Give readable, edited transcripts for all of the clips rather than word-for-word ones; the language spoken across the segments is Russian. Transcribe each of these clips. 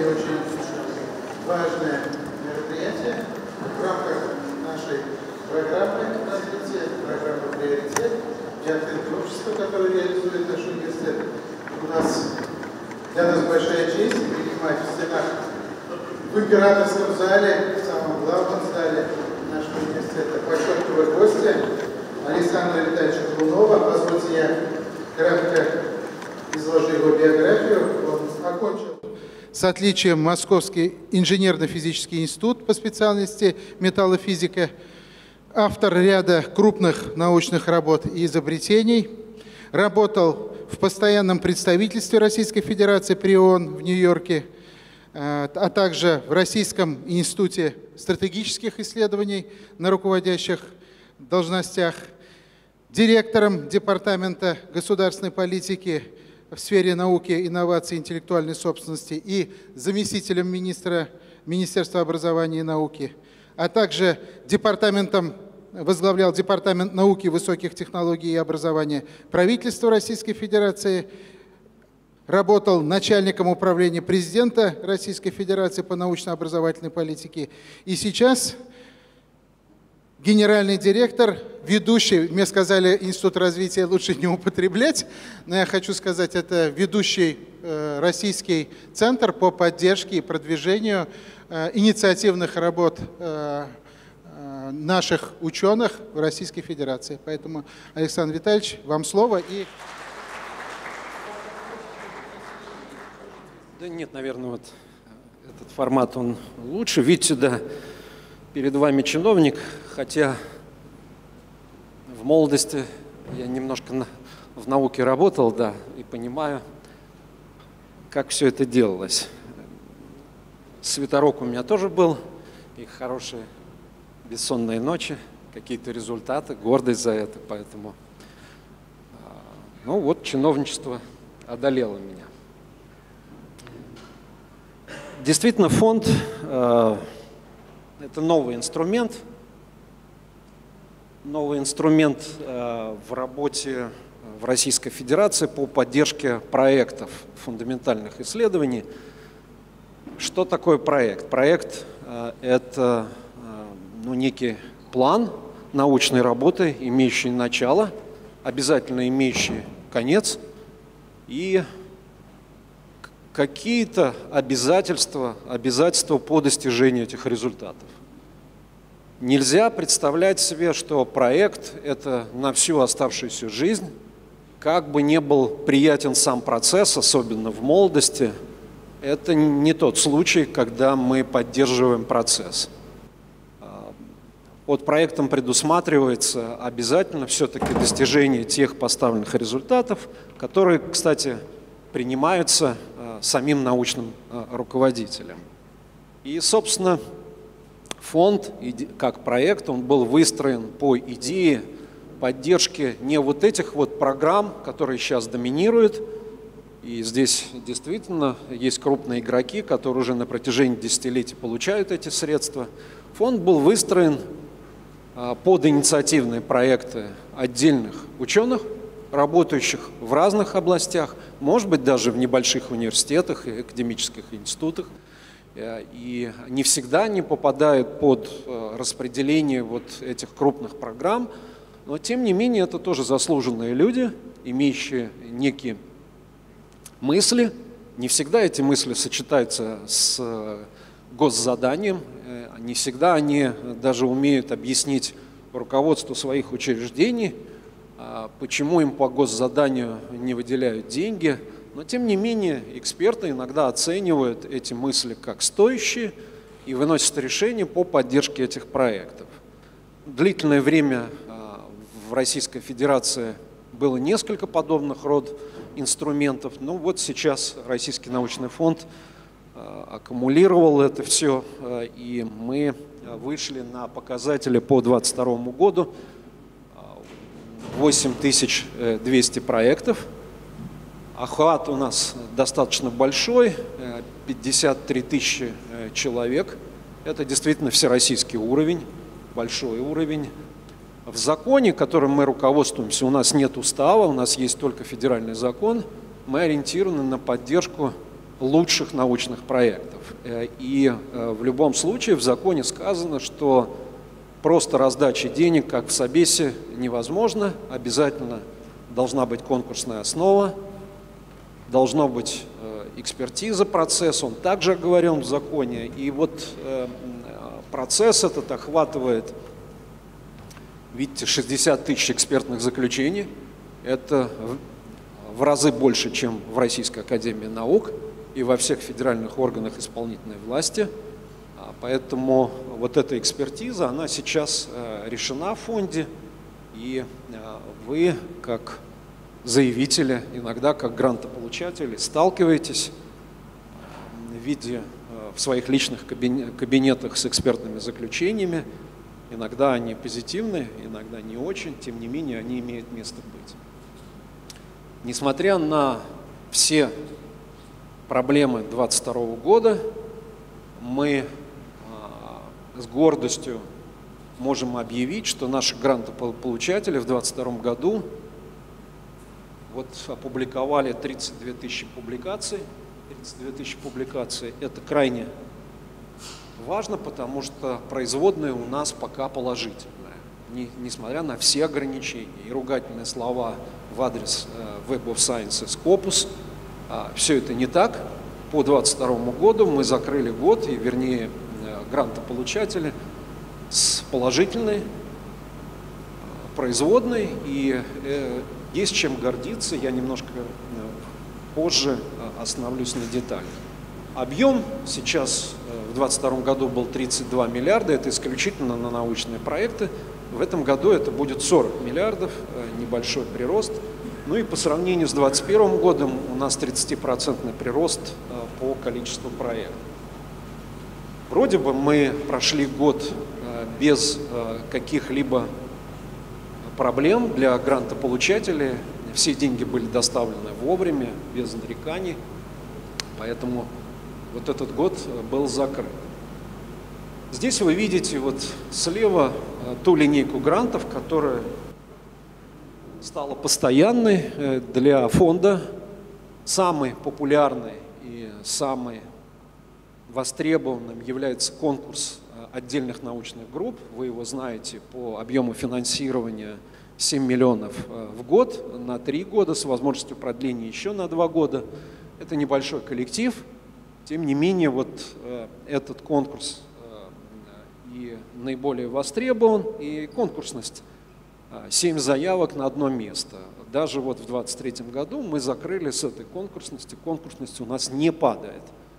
сегодня очень важное мероприятие в рамках нашей программы развития, программы «Приоритет» и открытого общества, которое реализует наш университет. Для нас большая честь принимать в стенах в императорском зале, в самом главном зале нашего университета, почетного гостя Александра Витальевича Колунова. Позвольте, я кратко изложу его биографию. Он окончил с отличием Московский инженерно-физический институт по специальности металлофизика, автор ряда крупных научных работ и изобретений, работал в постоянном представительстве Российской Федерации при ООН в Нью-Йорке, а также в Российском институте стратегических исследований на руководящих должностях, директором Департамента государственной политики в сфере науки, инноваций и интеллектуальной собственности и заместителем министра Министерства образования и науки, а также возглавлял Департамент науки, высоких технологий и образования правительства Российской Федерации, работал начальником управления президента Российской Федерации по научно-образовательной политике и сейчас генеральный директор, ведущий, мне сказали, Институт развития лучше не употреблять, но я хочу сказать, это ведущий российский центр по поддержке и продвижению инициативных работ наших ученых в Российской Федерации. Поэтому, Александр Витальевич, вам слово. Да нет, наверное, вот этот формат, он лучше. Видите, да, перед вами чиновник, хотя в молодости я немножко в науке работал, да, и понимаю, как все это делалось. Свитерок у меня тоже был, и хорошие бессонные ночи, какие-то результаты, гордость за это, поэтому, ну вот, чиновничество одолело меня. Действительно, фонд – это новый инструмент в работе в Российской Федерации по поддержке проектов фундаментальных исследований. Что такое проект? Проект – это некий план научной работы, имеющий начало, обязательно имеющий конец и какие-то обязательства по достижению этих результатов. Нельзя представлять себе, что проект – это на всю оставшуюся жизнь. Как бы ни был приятен сам процесс, особенно в молодости, это не тот случай, когда мы поддерживаем процесс. Под проектом предусматривается обязательно все-таки достижение тех поставленных результатов, которые, кстати, принимаются самим научным руководителем. И, собственно, фонд, как проект, он был выстроен по идее поддержки не вот этих вот программ, которые сейчас доминируют, и здесь действительно есть крупные игроки, которые уже на протяжении десятилетий получают эти средства. Фонд был выстроен под инициативные проекты отдельных ученых, работающих в разных областях, может быть, даже в небольших университетах и академических институтах. И не всегда они попадают под распределение вот этих крупных программ, но тем не менее это тоже заслуженные люди, имеющие некие мысли. Не всегда эти мысли сочетаются с госзаданием, не всегда они даже умеют объяснить руководству своих учреждений, почему им по госзаданию не выделяют деньги. Но тем не менее эксперты иногда оценивают эти мысли как стоящие и выносят решения по поддержке этих проектов. Длительное время в Российской Федерации было несколько подобных род инструментов, но вот сейчас Российский научный фонд аккумулировал это все, и мы вышли на показатели по 2022 году 8200 проектов. Охват у нас достаточно большой, 53 тысячи человек. Это действительно всероссийский уровень, большой уровень. В законе, которым мы руководствуемся, у нас нет устава, у нас есть только федеральный закон. Мы ориентированы на поддержку лучших научных проектов. И в любом случае в законе сказано, что просто раздача денег, как в Собесе, невозможно. Обязательно должна быть конкурсная основа, должна быть экспертиза процесса, он также оговорен в законе. И вот процесс этот охватывает, видите, 60 тысяч экспертных заключений. Это в разы больше, чем в Российской академии наук и во всех федеральных органах исполнительной власти. Поэтому вот эта экспертиза, она сейчас решена в фонде, и вы, как заявители, иногда как грантополучатели, сталкиваетесь в своих личных кабинетах с экспертными заключениями. Иногда они позитивны, иногда не очень, тем не менее они имеют место быть. Несмотря на все проблемы 2022 года, мы с гордостью можем объявить, что наши грантополучатели в 2022 году опубликовали 32 тысячи публикаций. 32 тысячи публикаций – это крайне важно, потому что производная у нас пока положительная, несмотря на все ограничения и ругательные слова в адрес Web of Science и Scopus. Все это не так. По 2022 году мы закрыли год, и вернее грантополучатели, с положительной производной, и есть чем гордиться. Я немножко позже остановлюсь на деталях. Объем сейчас в 2022 году был 32 миллиарда, это исключительно на научные проекты. В этом году это будет 40 миллиардов, небольшой прирост. Ну и по сравнению с 2021 годом у нас 30% прирост по количеству проектов. Вроде бы мы прошли год без каких-либо проблем для грантополучателей. Все деньги были доставлены вовремя, без нареканий. Поэтому вот этот год был закрыт. Здесь вы видите вот слева ту линейку грантов, которая стала постоянной для фонда. Самый популярный и самый востребованным является конкурс отдельных научных групп. Вы его знаете по объему финансирования 7 миллионов в год на 3 года с возможностью продления еще на 2 года. Это небольшой коллектив. Тем не менее, вот этот конкурс и наиболее востребован, и конкурсность 7 заявок на одно место. Даже вот в 2023 году мы закрыли с этой конкурсностью. Конкурсность у нас не падает.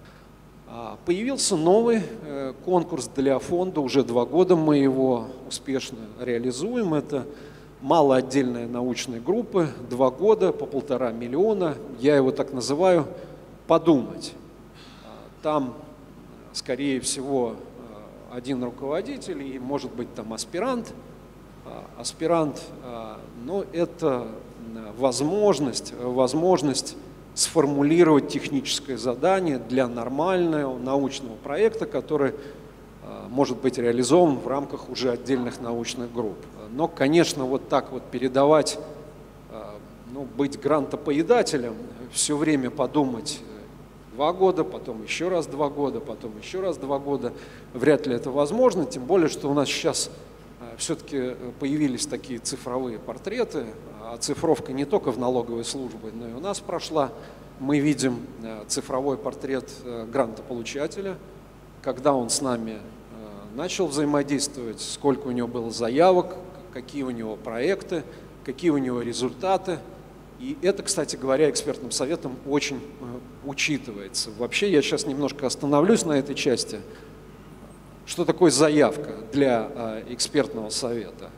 Появился новый конкурс для фонда, уже 2 года мы его успешно реализуем. Это малоотдельные научные группы, 2 года по 1,5 миллиона. Я его так называю «подумать». Там, скорее всего, один руководитель и, может быть, там аспирант, но это возможность сформулировать техническое задание для нормального научного проекта, который может быть реализован в рамках уже отдельных научных групп. Но, конечно, вот так вот передавать, быть грантопоедателем, все время подумать 2 года, потом еще раз 2 года, потом еще раз 2 года, вряд ли это возможно, тем более, что у нас сейчас все-таки появились такие цифровые портреты, оцифровка не только в налоговой службе, но и у нас прошла. Мы видим цифровой портрет грантополучателя, когда он с нами начал взаимодействовать, сколько у него было заявок, какие у него проекты, какие у него результаты. И это, кстати говоря, экспертным советом очень учитывается. Вообще, я сейчас немножко остановлюсь на этой части. Что такое заявка для экспертного совета?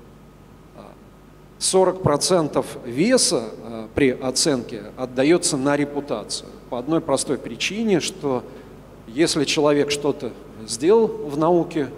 40% веса при оценке отдается на репутацию. По одной простой причине, что если человек что-то сделал в науке,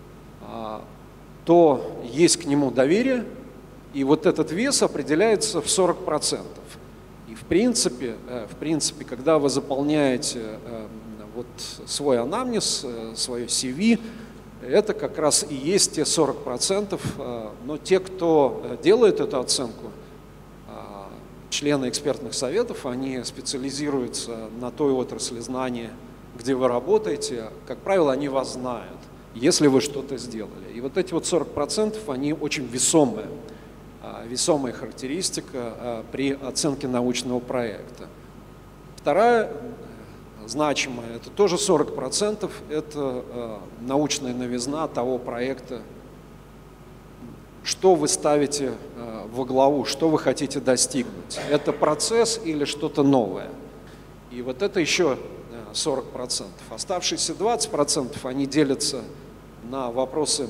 то есть к нему доверие, и вот этот вес определяется в 40%. И в принципе, когда вы заполняете вот свой анамнез, свое CV, это как раз и есть те 40%, но те, кто делает эту оценку, члены экспертных советов, они специализируются на той отрасли знания, где вы работаете. Как правило, они вас знают, если вы что-то сделали. И вот эти вот 40%, они очень весомая характеристика при оценке научного проекта. Вторая значимая, это тоже 40%, это научная новизна того проекта, что вы ставите во главу, что вы хотите достигнуть. Это процесс или что-то новое. И вот это еще 40%. Оставшиеся 20% они делятся на вопросы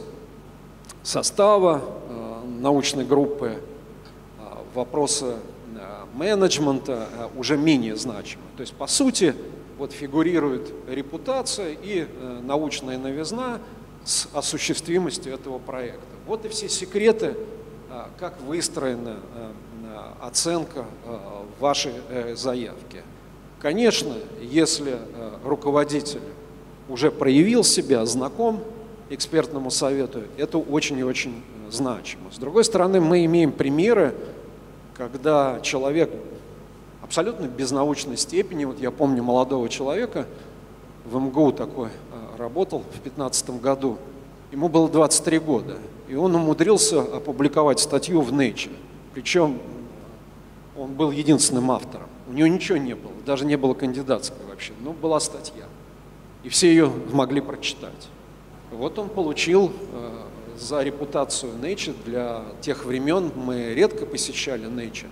состава научной группы, вопросы менеджмента уже менее значимы. То есть, по сути, вот фигурирует репутация и научная новизна с осуществимостью этого проекта. Вот и все секреты, как выстроена оценка вашей заявки. Конечно, если руководитель уже проявил себя, знаком экспертному совету, это очень и очень значимо. С другой стороны, мы имеем примеры, когда человек абсолютно без научной степени, вот я помню молодого человека, в МГУ такой работал в 2015 году, ему было 23 года, и он умудрился опубликовать статью в Nature, причем он был единственным автором, у него ничего не было, даже не было кандидатской вообще, но была статья, и все ее могли прочитать. Вот он получил за репутацию Nature, для тех времен мы редко посещали Nature,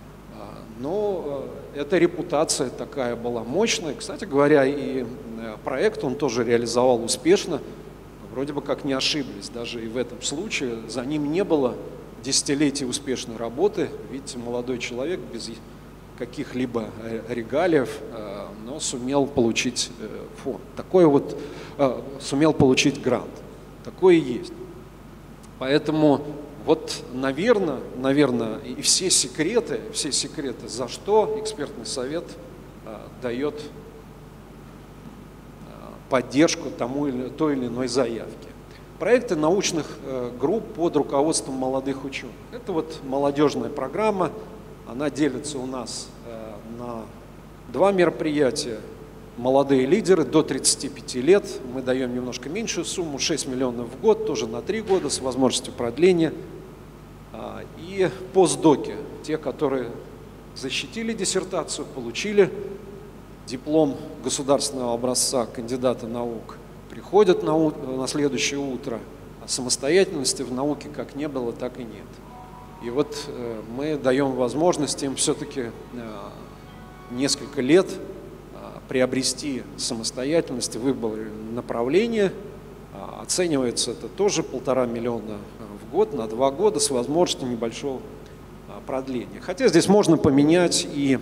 но эта репутация такая была мощная. Кстати говоря, и проект он тоже реализовал успешно, вроде бы как не ошиблись, даже и в этом случае. За ним не было десятилетий успешной работы, видите, молодой человек без каких-либо регалиев, но сумел получить фонд. Такой вот, сумел получить грант. Такое и есть. Поэтому вот, наверное, и все секреты, за что экспертный совет дает поддержку той или иной заявке. Проекты научных групп под руководством молодых ученых. Это вот молодежная программа, она делится у нас на два мероприятия. Молодые лидеры до 35 лет, мы даем немножко меньшую сумму, 6 миллионов в год, тоже на 3 года с возможностью продления. И постдоки, те, которые защитили диссертацию, получили диплом государственного образца кандидата наук, приходят на следующее утро, а самостоятельности в науке как не было, так и нет. И вот мы даем возможность им все-таки несколько лет приобрести самостоятельность в выборе направления. Оценивается это тоже 1,5 миллиона в год на 2 года с возможностью небольшого продления. Хотя здесь можно поменять и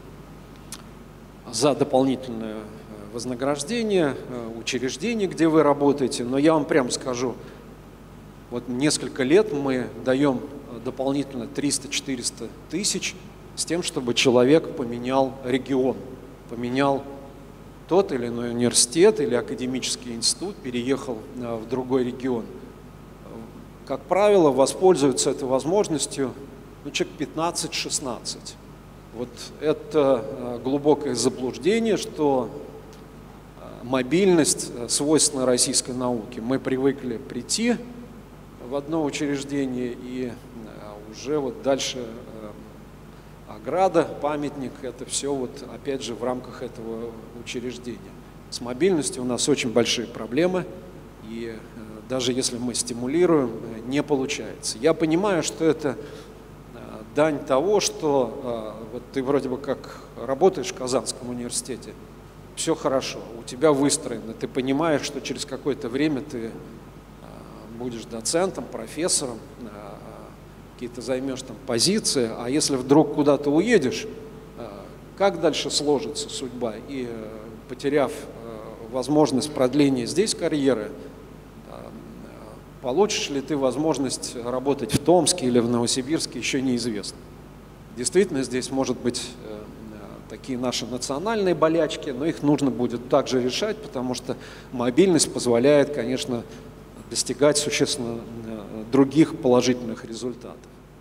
за дополнительное вознаграждение учреждение, где вы работаете. Но я вам прямо скажу, вот несколько лет мы даем дополнительно 300-400 тысяч с тем, чтобы человек поменял регион, поменял тот или иной университет или академический институт, переехал в другой регион. Как правило, воспользуются этой возможностью человек 15-16. Вот это глубокое заблуждение, что мобильность свойственна российской науке. Мы привыкли прийти в одно учреждение и уже вот дальше ограда, памятник, это все вот опять же в рамках этого учреждения. С мобильностью у нас очень большие проблемы, и даже если мы стимулируем, не получается. Я понимаю, что это дань того, что вот ты вроде бы как работаешь в Казанском университете, все хорошо, у тебя выстроено, ты понимаешь, что через какое-то время ты будешь доцентом, профессором, какие-то займешь там позиции, а если вдруг куда-то уедешь, как дальше сложится судьба? И потеряв возможность продления здесь карьеры, получишь ли ты возможность работать в Томске или в Новосибирске, еще неизвестно. Действительно, здесь может быть такие наши национальные болячки, но их нужно будет также решать, потому что мобильность позволяет, конечно, достигать существенно других положительных результатов.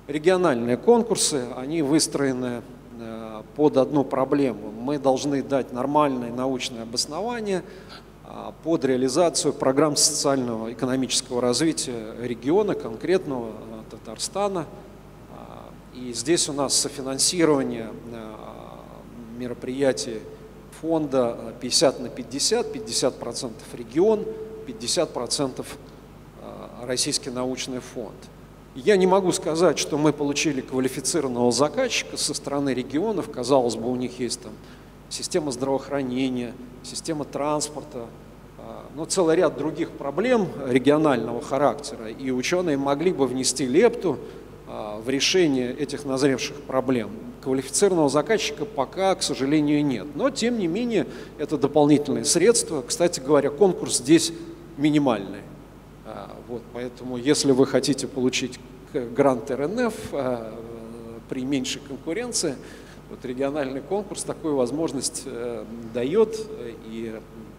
Региональные конкурсы, они выстроены под одну проблему. Мы должны дать нормальное научное обоснование под реализацию программ социального экономического развития региона, конкретного Татарстана. И здесь у нас софинансирование мероприятий фонда 50 на 50, 50% регион, 50% Российский научный фонд. Я не могу сказать, что мы получили квалифицированного заказчика со стороны регионов. Казалось бы, у них есть там система здравоохранения, система транспорта, но целый ряд других проблем регионального характера. И ученые могли бы внести лепту в решение этих назревших проблем. Квалифицированного заказчика пока, к сожалению, нет. Но, тем не менее, это дополнительные средства. Кстати говоря, конкурс здесь минимальный. Вот, поэтому, если вы хотите получить грант РНФ при меньшей конкуренции, вот региональный конкурс такую возможность дает, и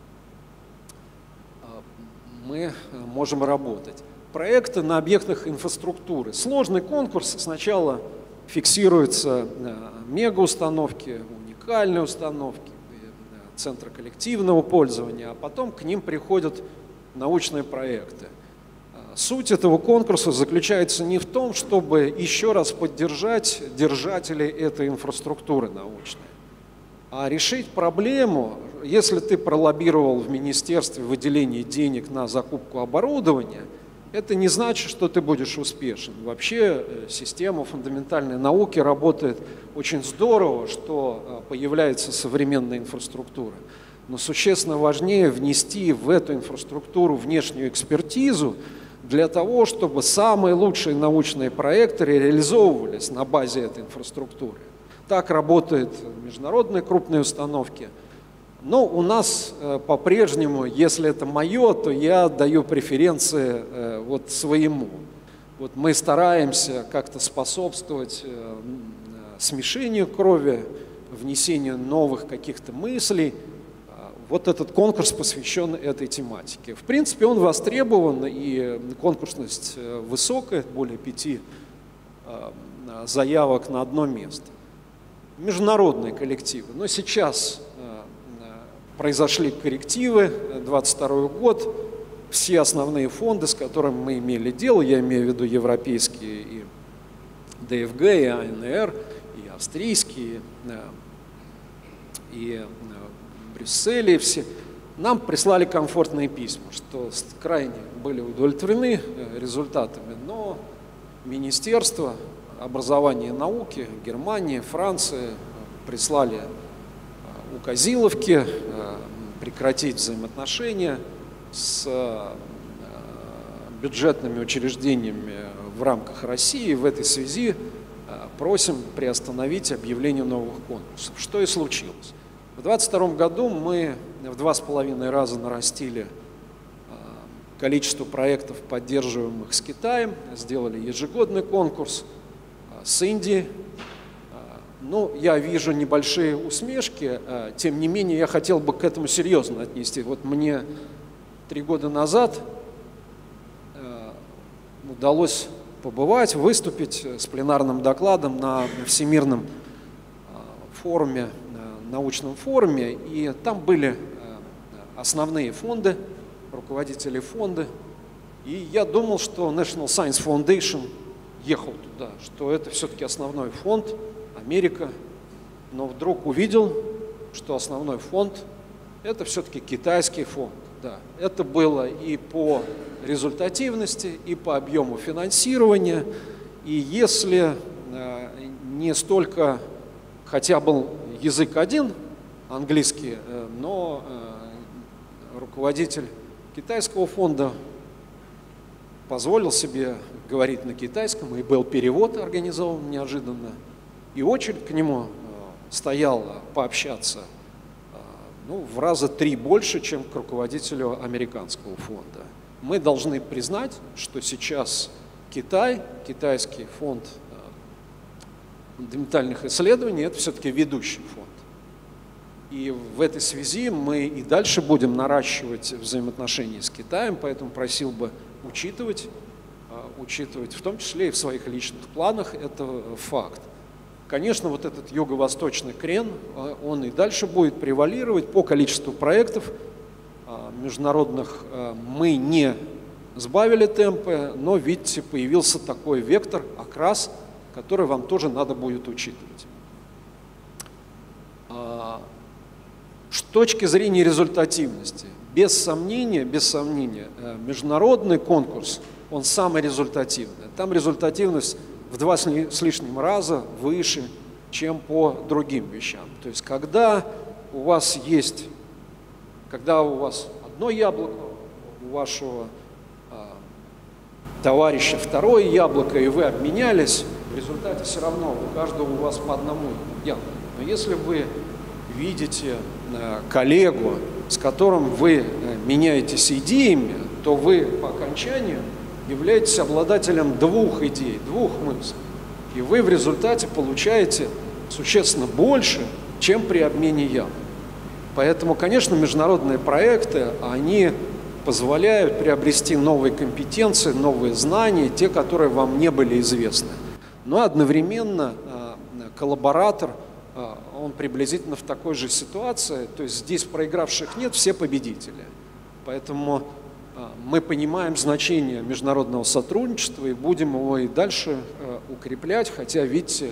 мы можем работать. Проекты на объектах инфраструктуры. Сложный конкурс. Сначала фиксируются мегаустановки, уникальные установки, центры коллективного пользования, а потом к ним приходят научные проекты. Суть этого конкурса заключается не в том, чтобы еще раз поддержать держателей этой инфраструктуры научной, а решить проблему. Если ты пролоббировал в министерстве выделение денег на закупку оборудования, это не значит, что ты будешь успешен. Вообще система фундаментальной науки работает очень здорово, что появляется современная инфраструктура. Но существенно важнее внести в эту инфраструктуру внешнюю экспертизу для того, чтобы самые лучшие научные проекты реализовывались на базе этой инфраструктуры. Так работают международные крупные установки. Но у нас по-прежнему, если это мое, то я даю преференции вот своему. Вот мы стараемся как-то способствовать смешению крови, внесению новых каких-то мыслей. Вот этот конкурс посвящен этой тематике. В принципе, он востребован, и конкурсность высокая, более 5 заявок на одно место. Международные коллективы. Но сейчас произошли коррективы, 2022 год, все основные фонды, с которыми мы имели дело, я имею в виду европейские и ДФГ, и АНР, и австрийские, и Брюсселе, все, нам прислали комфортные письма, что крайне были удовлетворены результатами, но Министерство образования и науки Германии, Франции прислали указиловки прекратить взаимоотношения с бюджетными учреждениями в рамках России. В этой связи просим приостановить объявление новых конкурсов. Что и случилось. В 2022 году мы в 2,5 раза нарастили количество проектов, поддерживаемых с Китаем, сделали ежегодный конкурс с Индией. Ну, я вижу небольшие усмешки, тем не менее я хотел бы к этому серьезно отнести. Вот мне 3 года назад удалось побывать, выступить с пленарным докладом на Всемирном форуме, научном форуме, и там были основные фонды, руководители фонда, и я думал, что National Science Foundation ехал туда, что это все-таки основной фонд, Америка, но вдруг увидел, что основной фонд – это все-таки китайский фонд. Да. Это было и по результативности, и по объему финансирования, и если не столько, хотя был язык один, английский, но руководитель китайского фонда позволил себе говорить на китайском, и был перевод организован неожиданно, и очередь к нему стояла пообщаться ну, в раза 3 больше, чем к руководителю американского фонда. Мы должны признать, что сейчас Китай, китайский фонд фундаментальных исследований, это все-таки ведущий фонд. И в этой связи мы и дальше будем наращивать взаимоотношения с Китаем, поэтому просил бы учитывать учитывать, в том числе и в своих личных планах, это факт. Конечно, вот этот юго-восточный крен, он и дальше будет превалировать по количеству проектов международных. Мы не сбавили темпы, но, видите, появился такой вектор, окрас, который вам тоже надо будет учитывать. С точки зрения результативности, без сомнения, международный конкурс, он самый результативный. Там результативность в 2 с лишним раза выше, чем по другим вещам. То есть, когда у вас одно яблоко, у вашего товарища второе яблоко, и вы обменялись, в результате все равно у каждого у вас по одному яблоку. Но если вы видите коллегу, с которым вы меняетесь идеями, то вы по окончанию являетесь обладателем 2 идей, 2 мыслей. И вы в результате получаете существенно больше, чем при обмене яблок. Поэтому, конечно, международные проекты, они позволяют приобрести новые компетенции, новые знания, те, которые вам не были известны. Но одновременно коллаборатор, он приблизительно в такой же ситуации, то есть здесь проигравших нет, все победители. Поэтому мы понимаем значение международного сотрудничества и будем его и дальше укреплять, хотя, видите,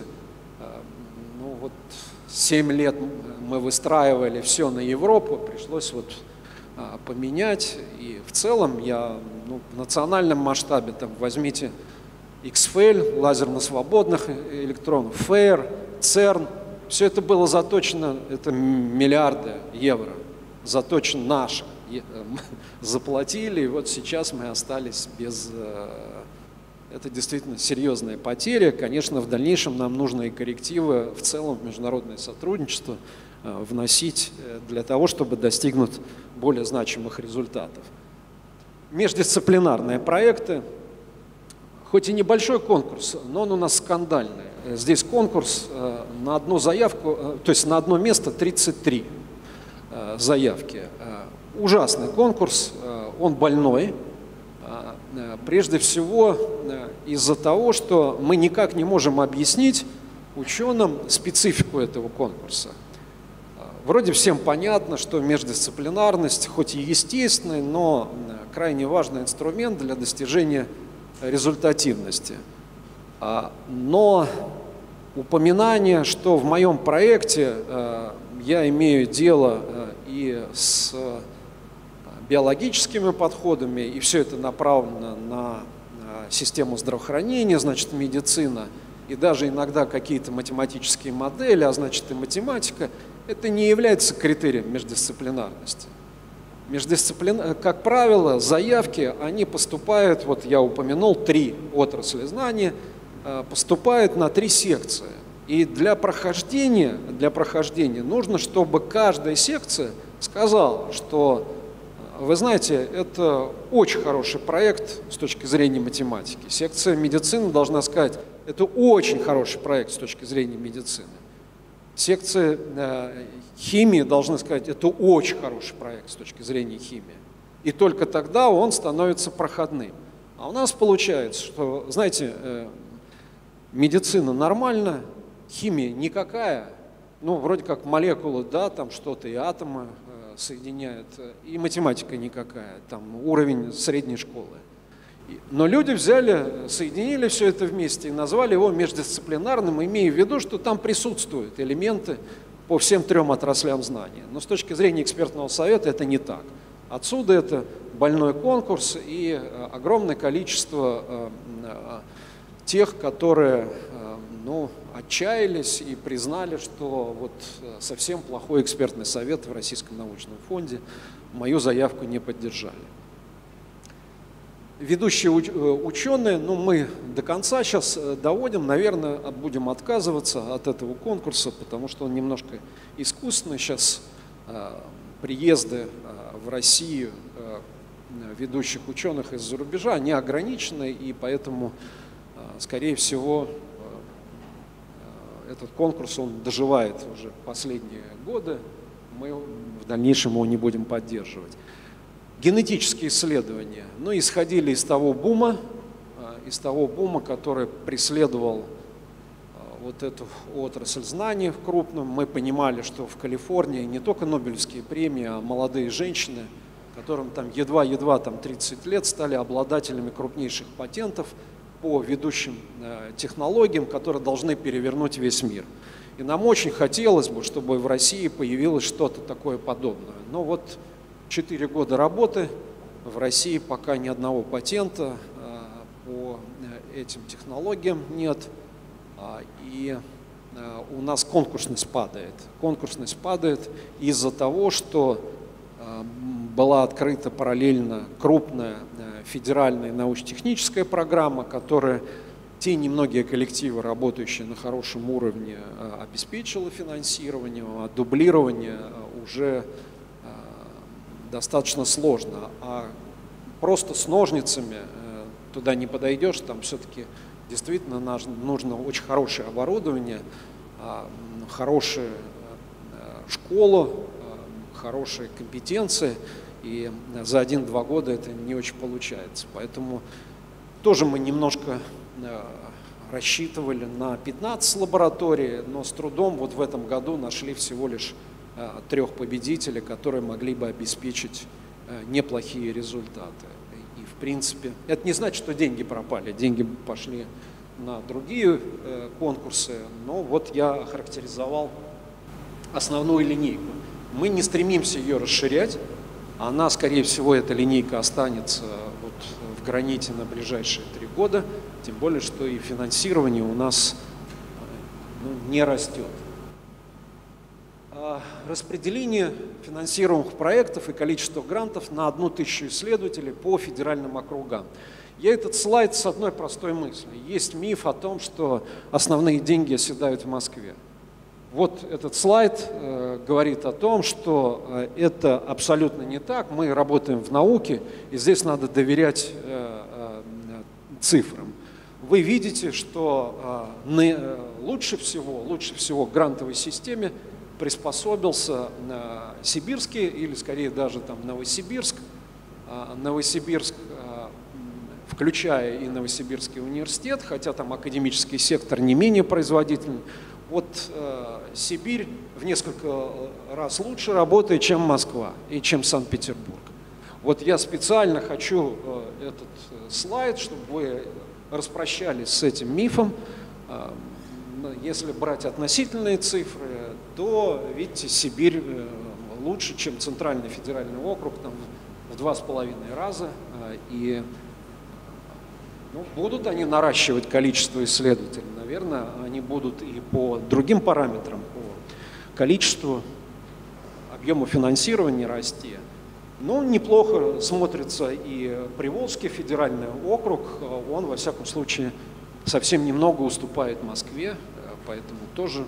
7 лет мы выстраивали все на Европу, пришлось поменять. И в целом в национальном масштабе, возьмите XFEL, лазерно-свободных электронов, FAIR, CERN, все это было заточено, это миллиарды евро, заточено наше. Заплатили, и вот сейчас мы остались без... Это действительно серьезная потеря. Конечно, в дальнейшем нам нужно и коррективы в целом в международное сотрудничество вносить для того, чтобы достигнуть более значимых результатов. Междисциплинарные проекты, хоть и небольшой конкурс, но он у нас скандальный. Здесь конкурс на одну заявку, то есть на одно место 33 заявки. Ужасный конкурс, он больной. Прежде всего из-за того, что мы никак не можем объяснить ученым специфику этого конкурса. Вроде всем понятно, что междисциплинарность, хоть и естественный, но крайне важный инструмент для достижения результативности. Но упоминание, что в моем проекте я имею дело и с биологическими подходами, и все это направлено на систему здравоохранения, значит, медицина, и даже иногда какие-то математические модели, а значит и математика, это не является критерием междисциплинарности. Как правило, заявки, они поступают, вот я упомянул 3 отрасли знаний, поступают на 3 секции. И для прохождения нужно, чтобы каждая секция сказала, что, вы знаете, это очень хороший проект с точки зрения математики. Секция медицины должна сказать, это очень хороший проект с точки зрения медицины. Секция химии должна сказать, это очень хороший проект с точки зрения химии. И только тогда он становится проходным. А у нас получается, что, знаете, медицина нормальная, химия никакая, вроде как молекулы, да, там что-то и атомы соединяют, и математика никакая, там уровень средней школы. Но люди взяли, соединили все это вместе и назвали его междисциплинарным, имея в виду, что там присутствуют элементы по всем 3 отраслям знания. Но с точки зрения экспертного совета это не так. Отсюда это больной конкурс и огромное количество тех, которые отчаялись и признали, что вот совсем плохой экспертный совет в Российском научном фонде мою заявку не поддержали. Ведущие ученые, мы до конца сейчас доводим, наверное, будем отказываться от этого конкурса, потому что он немножко искусственный. Сейчас приезды в Россию ведущих ученых из-за рубежа, они ограничены, и поэтому, скорее всего, этот конкурс, он доживает уже последние годы, мы в дальнейшем его не будем поддерживать. Генетические исследования, исходили из того бума, из того бума, который преследовал вот эту отрасль знаний крупную. Мы понимали, что в Калифорнии не только Нобелевские премии, а молодые женщины, которым там едва-едва 30 лет, стали обладателями крупнейших патентов по ведущим технологиям, которые должны перевернуть весь мир. И нам очень хотелось бы, чтобы в России появилось что-то такое подобное. Но вот 4 года работы, в России пока ни одного патента по этим технологиям нет. И у нас конкурсность падает. Конкурсность падает из-за того, что была открыта параллельно крупная федеральная научно-техническая программа, которая те немногие коллективы, работающие на хорошем уровне, обеспечила финансирование, а дублирование уже достаточно сложно. А просто с ножницами туда не подойдешь, там все-таки действительно нужно очень хорошее оборудование, хорошая школа, хорошие компетенции, и за 1-2 года это не очень получается. Поэтому тоже мы немножко рассчитывали на 15 лабораторий, но с трудом вот в этом году нашли всего лишь 3 победителей, которые могли бы обеспечить неплохие результаты. И в принципе, это не значит, что деньги пропали, деньги пошли на другие конкурсы, но вот я охарактеризовал основную линейку. Мы не стремимся ее расширять, она, скорее всего, эта линейка останется вот в граните на ближайшие 3 года, тем более, что и финансирование у нас не растет. Распределение финансируемых проектов и количество грантов на 1000 исследователей по федеральным округам. Я этот слайд с одной простой мыслью. Есть миф о том, что основные деньги оседают в Москве. Вот этот слайд говорит о том, что это абсолютно не так. Мы работаем в науке, и здесь надо доверять цифрам. Вы видите, что лучше всего к грантовой системе приспособился Сибирский, или скорее даже там Новосибирск. Новосибирск, включая и Новосибирский университет, хотя там академический сектор не менее производительный. Вот Сибирь в несколько раз лучше работает, чем Москва и чем Санкт-Петербург. Вот я специально хочу этот слайд, чтобы вы распрощались с этим мифом. Если брать относительные цифры, то, видите, Сибирь лучше, чем Центральный федеральный округ, там, в 2,5 раза. И будут они наращивать количество исследователей, наверное, они будут и по другим параметрам, по количеству, объему финансирования расти. Но неплохо смотрится и Приволжский федеральный округ, он, во всяком случае, совсем немного уступает Москве, поэтому тоже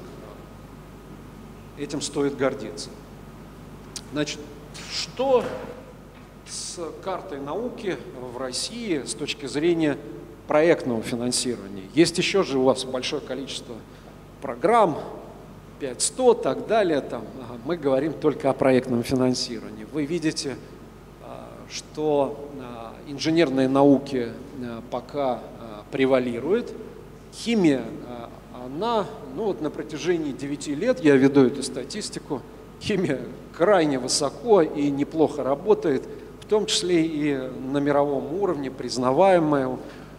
этим стоит гордиться. Значит, что с картой науки в России с точки зрения проектного финансирования? Есть еще же у вас большое количество программ, 500 и так далее. Там, мы говорим только о проектном финансировании. Вы видите, что инженерные науки пока превалирует. Химия, она, вот на протяжении 9 лет, я веду эту статистику, химия крайне высоко и неплохо работает, в том числе и на мировом уровне, признаваемая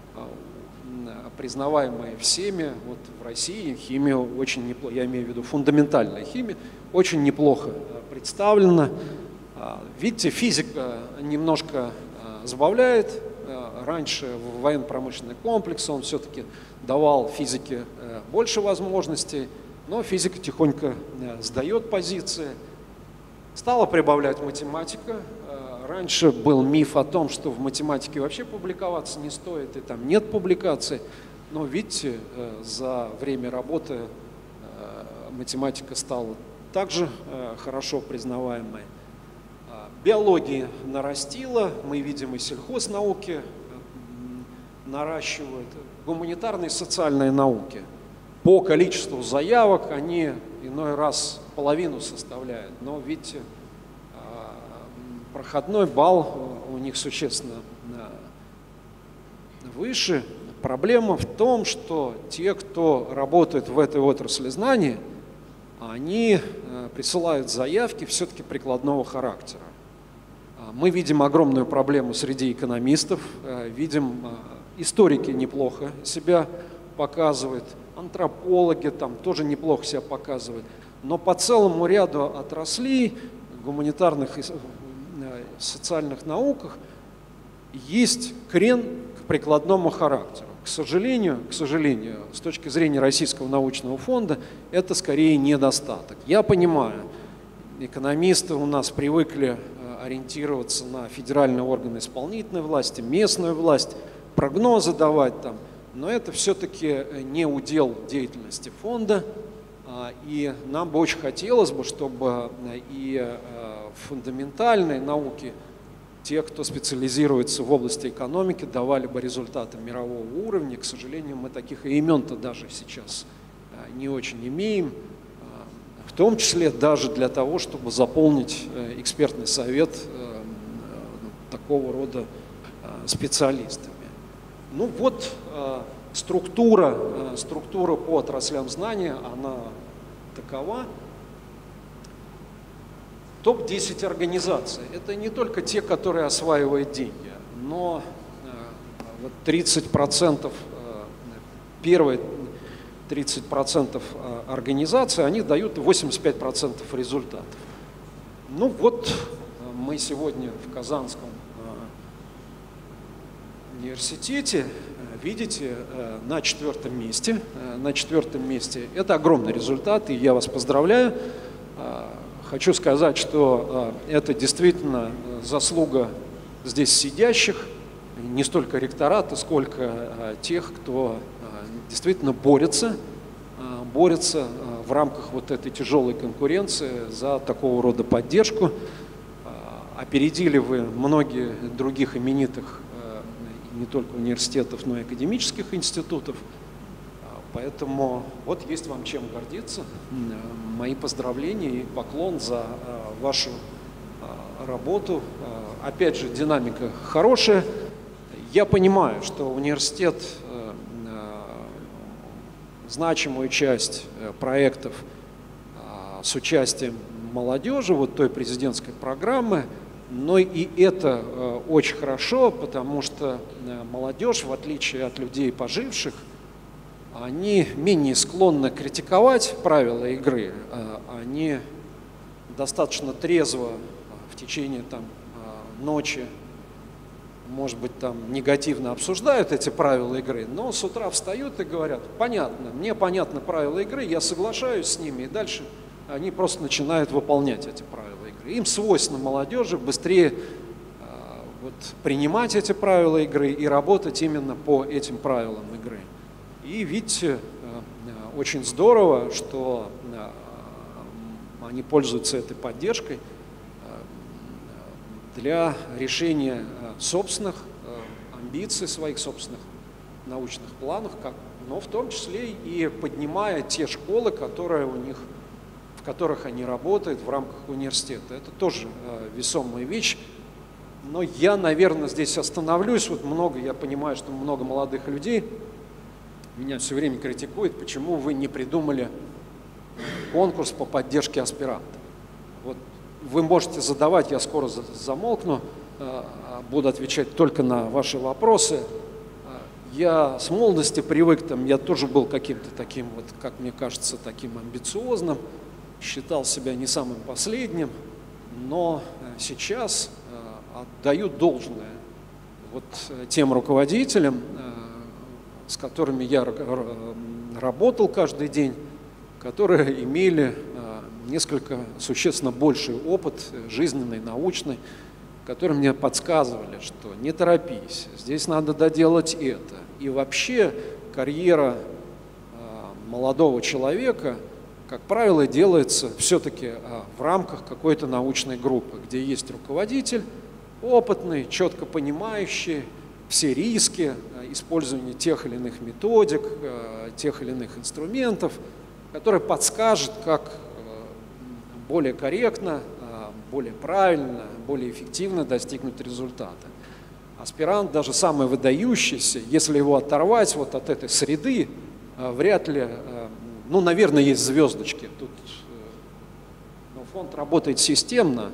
всеми. Вот в России химия очень неплохо, я имею в виду фундаментальная химия, очень неплохо представлена. Видите, физика немножко забавляет. Раньше военно-промышленный комплекс, он все-таки давал физике больше возможностей, но физика тихонько сдает позиции. Стала прибавлять математика. Раньше был миф о том, что в математике вообще публиковаться не стоит, и там нет публикаций. Но видите, за время работы математика стала также хорошо признаваемой. Биология нарастила, мы видим и сельхознауки наращивают, гуманитарные и социальные науки. По количеству заявок они иной раз половину составляют, но видите, проходной балл у них существенно выше. Проблема в том, что те, кто работает в этой отрасли знаний, они присылают заявки все-таки прикладного характера. Мы видим огромную проблему среди экономистов, видим, историки неплохо себя показывают, антропологи там тоже неплохо себя показывают, но по целому ряду отраслей, гуманитарных и социальных науках, есть крен к прикладному характеру. К сожалению, с точки зрения Российского научного фонда, это скорее недостаток. Я понимаю, экономисты у нас привыкли ориентироваться на федеральные органы исполнительной власти, местную власть, прогнозы давать там, но это все-таки не удел деятельности фонда, и нам бы очень хотелось бы, чтобы и фундаментальные науки, те, кто специализируется в области экономики, давали бы результаты мирового уровня. К сожалению, мы таких и имен-то даже сейчас не очень имеем, в том числе даже для того, чтобы заполнить экспертный совет такого рода специалистами. Ну вот структура по отраслям знания, она такова. Топ-10 организаций – это не только те, которые осваивают деньги, но 30%, первые 30% организаций, они дают 85% результатов. Ну вот мы сегодня в Казанском университете, видите, на 4-м месте. На 4-м месте. Это огромный результат, и я вас поздравляю. Хочу сказать, что это действительно заслуга здесь сидящих, не столько ректората, сколько тех, кто действительно борется в рамках вот этой тяжелой конкуренции за такого рода поддержку. Опередили вы многие других именитых не только университетов, но и академических институтов. Поэтому вот есть вам чем гордиться. Мои поздравления и поклон за вашу работу. Опять же, динамика хорошая. Я понимаю, что университет значимую часть проектов с участием молодежи, вот той президентской программы, но и это очень хорошо, потому что молодежь, в отличие от людей поживших, они менее склонны критиковать правила игры, они достаточно трезво в течение ночи, может быть, негативно обсуждают эти правила игры, но с утра встают и говорят: понятно, мне понятны правила игры, я соглашаюсь с ними, и дальше они просто начинают выполнять эти правила игры. Им свойственно молодежи быстрее принимать эти правила игры и работать именно по этим правилам игры. И видите, очень здорово, что они пользуются этой поддержкой для решения собственных амбиций, своих собственных научных планов, но в том числе и поднимая те школы, в которых они работают в рамках университета. Это тоже весомая вещь. Но я, наверное, здесь остановлюсь. Я понимаю, что много молодых людей меня все время критикуют, почему вы не придумали конкурс по поддержке аспирантов. Вот вы можете задавать, я скоро замолкну, буду отвечать только на ваши вопросы. Я с молодости привык, я тоже был каким-то таким, как мне кажется, таким амбициозным, считал себя не самым последним, но сейчас отдаю должное тем руководителям, с которыми я работал каждый день, которые имели несколько существенно больший опыт жизненный, научный, которые мне подсказывали, что не торопись, здесь надо доделать это. И вообще карьера молодого человека, как правило, делается все-таки в рамках какой-то научной группы, где есть руководитель опытный, четко понимающий все риски использования тех или иных методик, тех или иных инструментов, который подскажет, как более корректно, более правильно, более эффективно достигнуть результата. аспирант, даже самый выдающийся, если его оторвать вот от этой среды, вряд ли, ну, наверное, есть звездочки. Тут фонд работает системно,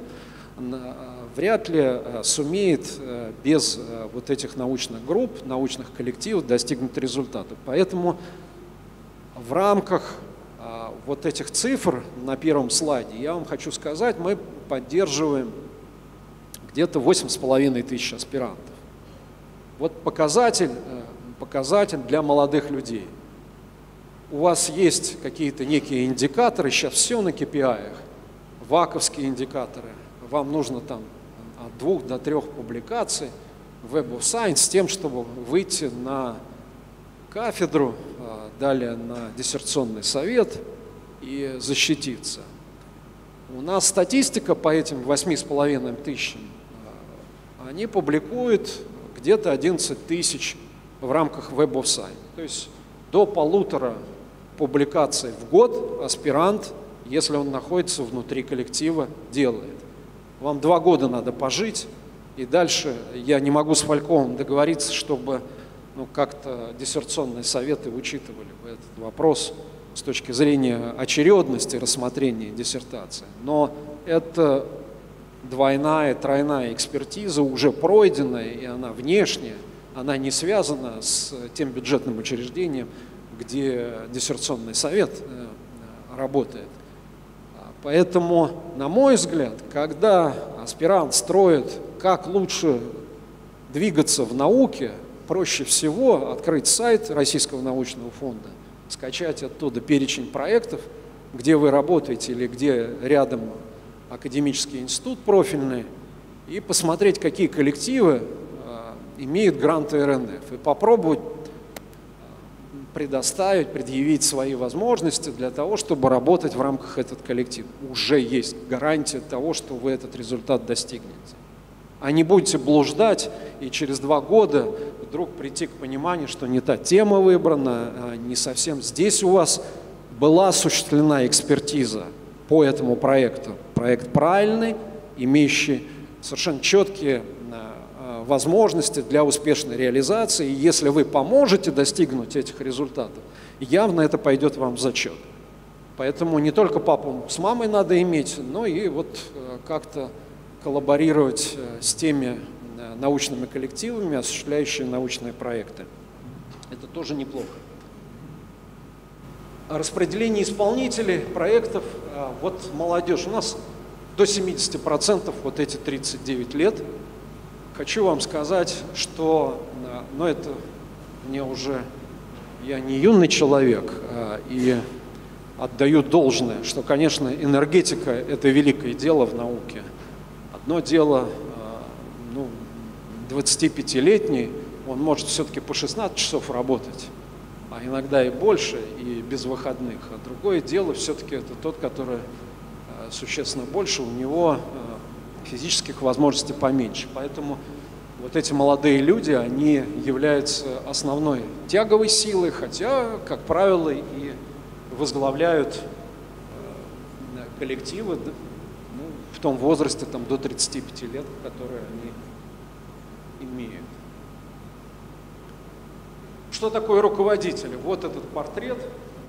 вряд ли сумеет без вот этих научных групп, научных коллективов достигнуть результата. Поэтому в рамках вот этих цифр на первом слайде, я вам хочу сказать, мы поддерживаем где-то 8500 аспирантов. Вот показатель для молодых людей. У вас есть какие-то некие индикаторы, сейчас все на KPI-ах, ваковские индикаторы. Вам нужно там от 2 до 3 публикаций в Web of Science с тем, чтобы выйти на кафедру, далее на диссертационный совет и защититься. У нас статистика по этим 8500, они публикуют где-то 11 тысяч в рамках Web of Science. То есть до 1,5 публикаций в год аспирант, если он находится внутри коллектива, делает. Вам 2 года надо пожить, и дальше я не могу с Фальковым договориться, чтобы как-то диссертационные советы учитывали бы этот вопрос с точки зрения очередности рассмотрения диссертации. Но это двойная, тройная экспертиза уже пройденная, и она внешняя, она не связана с тем бюджетным учреждением, где диссертационный совет работает. Поэтому, на мой взгляд, когда аспирант строит, как лучше двигаться в науке, проще всего открыть сайт Российского научного фонда, скачать оттуда перечень проектов, где вы работаете или где рядом академический институт профильный, и посмотреть, какие коллективы имеют гранты РНФ, и попробовать предъявить свои возможности для того, чтобы работать в рамках этого коллектива. Уже есть гарантия того, что вы этот результат достигнете. А не будете блуждать и через 2 года вдруг прийти к пониманию, что не та тема выбрана, не совсем здесь у вас была осуществлена экспертиза по этому проекту. Проект правильный, имеющий совершенно четкие возможности для успешной реализации. И если вы поможете достигнуть этих результатов, явно это пойдет вам в зачет. Поэтому не только папу с мамой надо иметь, но и вот как-то коллаборировать с теми научными коллективами, осуществляющими научные проекты. Это тоже неплохо. Распределение исполнителей проектов. Вот молодежь. У нас до 70% вот эти 39 лет. Хочу вам сказать, что, это мне уже, я не юный человек, и отдаю должное, что, конечно, энергетика – это великое дело в науке. Одно дело, 25-летний, он может все-таки по 16 часов работать, а иногда и больше, и без выходных. А другое дело все-таки это тот, который существенно больше, у него физических возможностей поменьше. Поэтому вот эти молодые люди, они являются основной тяговой силой, хотя, как правило, и возглавляют коллективы в том возрасте до 35 лет, которые они имеют. Что такое руководители? Вот этот портрет.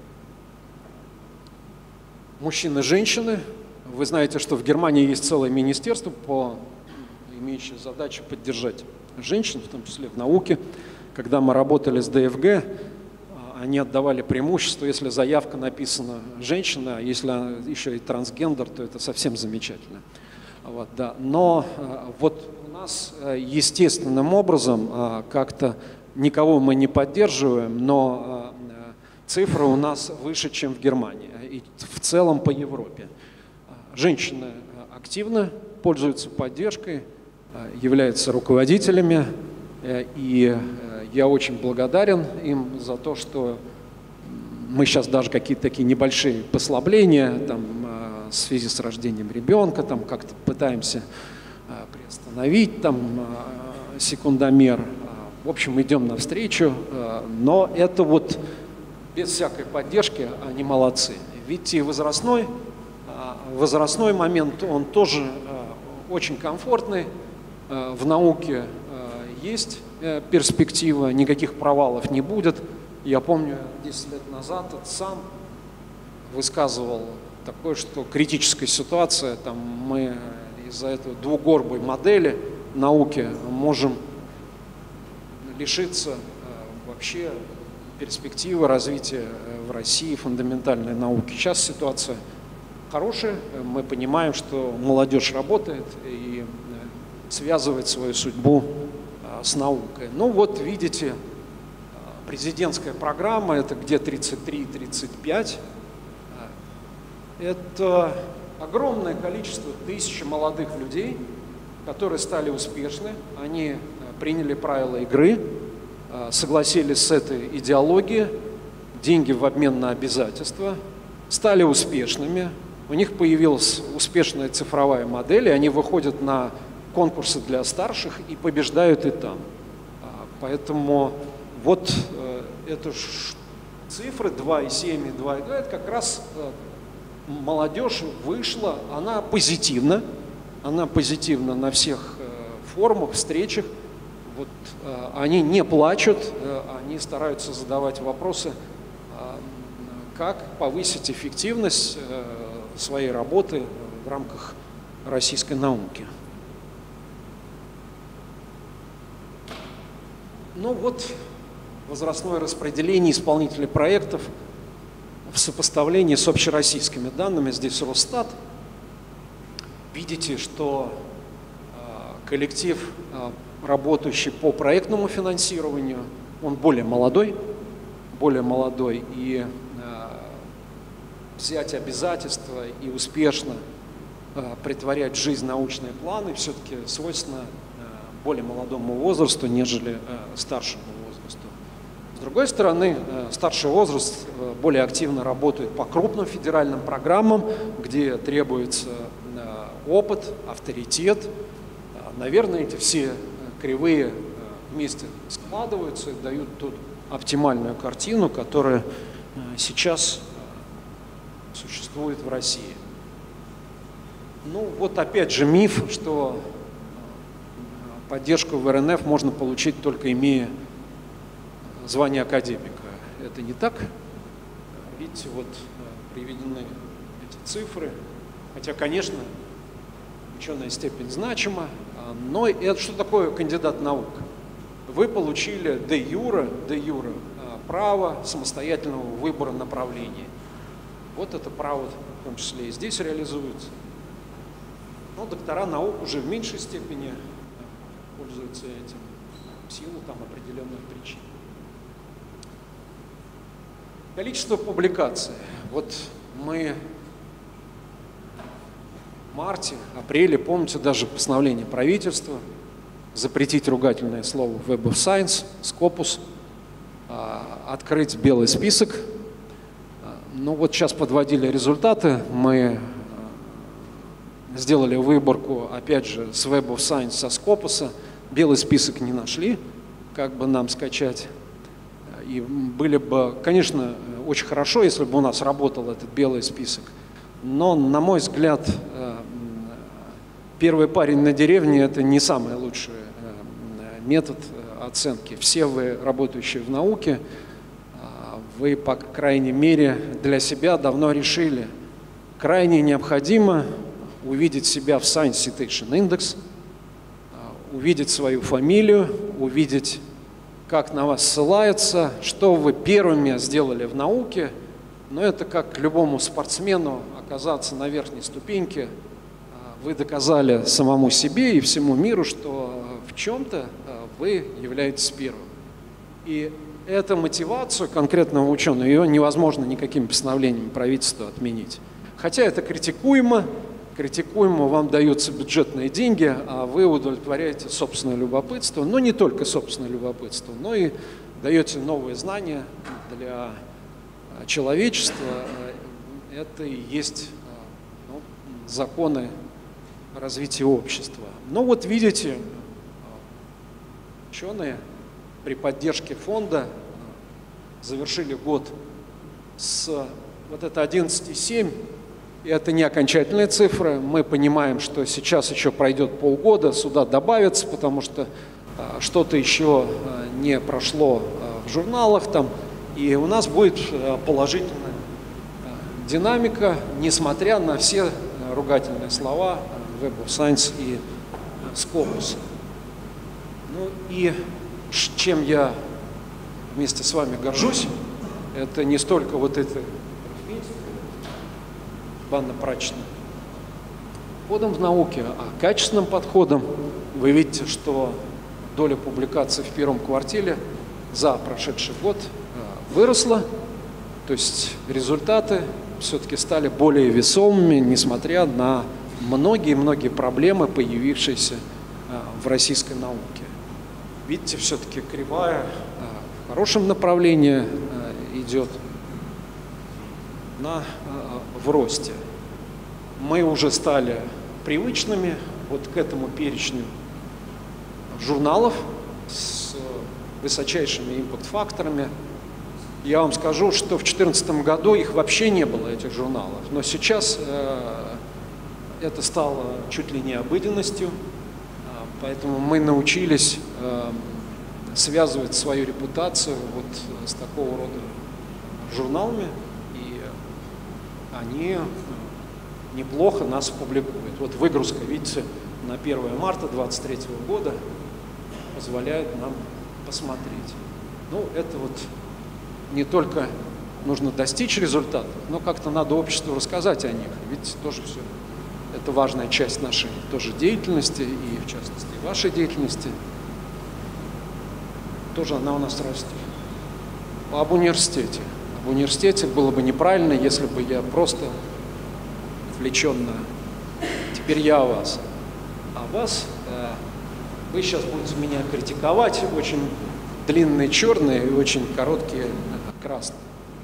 Мужчины и женщины. Вы знаете, что в Германии есть целое министерство, имеющее задачу поддержать женщин, в том числе в науке. Когда мы работали с ДФГ, они отдавали преимущество, если заявка написана женщина, а если она еще и трансгендер, то это совсем замечательно. Вот, да. Но вот у нас естественным образом как-то никого мы не поддерживаем, но цифры у нас выше, чем в Германии и в целом по Европе. Женщины активно пользуются поддержкой, являются руководителями, и я очень благодарен им за то, что мы сейчас даже какие-то такие небольшие послабления в связи с рождением ребенка, как-то пытаемся приостановить секундомер. В общем, идем навстречу, но это вот без всякой поддержки они молодцы. Видите, возрастной момент, он тоже очень комфортный в науке, есть перспектива, никаких провалов не будет. Я помню, 10 лет назад сам высказывал такое, что критическая ситуация, там мы из-за этой двугорбой модели науки можем лишиться вообще перспективы развития в России фундаментальной науки. Сейчас ситуация хорошая, мы понимаем, что молодежь работает и связывает свою судьбу с наукой. Ну вот видите, президентская программа, это где 33-35, это огромное количество, тысячи молодых людей, которые стали успешны, они приняли правила игры, согласились с этой идеологией, деньги в обмен на обязательства, стали успешными, у них появилась успешная цифровая модель, и они выходят на конкурсы для старших и побеждают и там. Поэтому вот это цифры 2,7 и 2,2, это как раз молодежь вышла, она позитивна на всех форумах, встречах. Вот, они не плачут, они стараются задавать вопросы, как повысить эффективность своей работы в рамках российской науки. Ну вот возрастное распределение исполнителей проектов в сопоставлении с общероссийскими данными. Здесь Росстат. Видите, что коллектив, работающий по проектному финансированию, он более молодой, и взять обязательства и успешно претворять в жизнь научные планы все-таки свойственно более молодому возрасту, нежели старшему возрасту. С другой стороны, старший возраст более активно работает по крупным федеральным программам, где требуется опыт, авторитет. Наверное, эти все кривые вместе складываются и дают ту оптимальную картину, которая сейчас существует в России. Ну вот опять же миф, что поддержку в РНФ можно получить только имея звание академика. Это не так. Видите, вот приведены эти цифры. Хотя, конечно, ученая степень значима, но это что такое кандидат наук? Вы получили де юре право самостоятельного выбора направления. Вот это право в том числе и здесь реализуется. Но доктора наук уже в меньшей степени пользуются этим в силу там определенных причин. Количество публикаций. Вот мы в марте, апреле, помните, даже постановление правительства запретить ругательное слово в Web of Science, Scopus, открыть белый список. Ну вот сейчас подводили результаты, мы сделали выборку, опять же, с Web of Science, со Scopus, белый список не нашли, как бы нам скачать. И были бы, конечно, очень хорошо, если бы у нас работал этот белый список. Но, на мой взгляд, первый парень на деревне – это не самый лучший метод оценки. Все вы, работающие в науке, вы, по крайней мере, для себя давно решили, крайне необходимо увидеть себя в Science Citation Index, увидеть свою фамилию, увидеть, как на вас ссылается, что вы первыми сделали в науке. Но это как любому спортсмену оказаться на верхней ступеньке. Вы доказали самому себе и всему миру, что в чем-то вы являетесь первым. И эту мотивацию конкретного ученого, ее невозможно никакими постановлениями правительства отменить. Хотя это критикуемо, вам даются бюджетные деньги, а вы удовлетворяете собственное любопытство, но не только собственное любопытство, но и даете новые знания для человечества. Это и есть законы развития общества. Но вот видите, ученые при поддержке фонда завершили год с вот это 11,7. И это не окончательные цифры. Мы понимаем, что сейчас еще пройдет полгода, сюда добавится, потому что что-то еще не прошло в журналах там, и у нас будет положительная динамика, несмотря на все ругательные слова Web of Science и Scopus. Ну и чем я вместе с вами горжусь, это не столько вот это банно-прачечным подходом в науке, а качественным подходом. Вы видите, что доля публикаций в первом квартале за прошедший год выросла, то есть результаты все-таки стали более весомыми, несмотря на многие-многие проблемы, появившиеся в российской науке. Видите, все-таки кривая в хорошем направлении идет в росте. Мы уже стали привычными вот к этому перечню журналов с высочайшими импакт-факторами. Я вам скажу, что в 2014 году их вообще не было, этих журналов, но сейчас это стало чуть ли не обыденностью, поэтому мы научились связывать свою репутацию вот с такого рода журналами, и они неплохо нас публикуют. Вот выгрузка, видите, на 1 марта 2023 года позволяет нам посмотреть. Ну, это вот не только нужно достичь результатов, но как-то надо обществу рассказать о них. Ведь тоже все это важная часть нашей тоже деятельности, и в частности вашей деятельности. Тоже она у нас растет. Об университете. Об университете было бы неправильно, если бы я просто отвлеченно. Теперь я о вас. А вас, вы сейчас будете меня критиковать, очень длинные черные и очень короткие красные.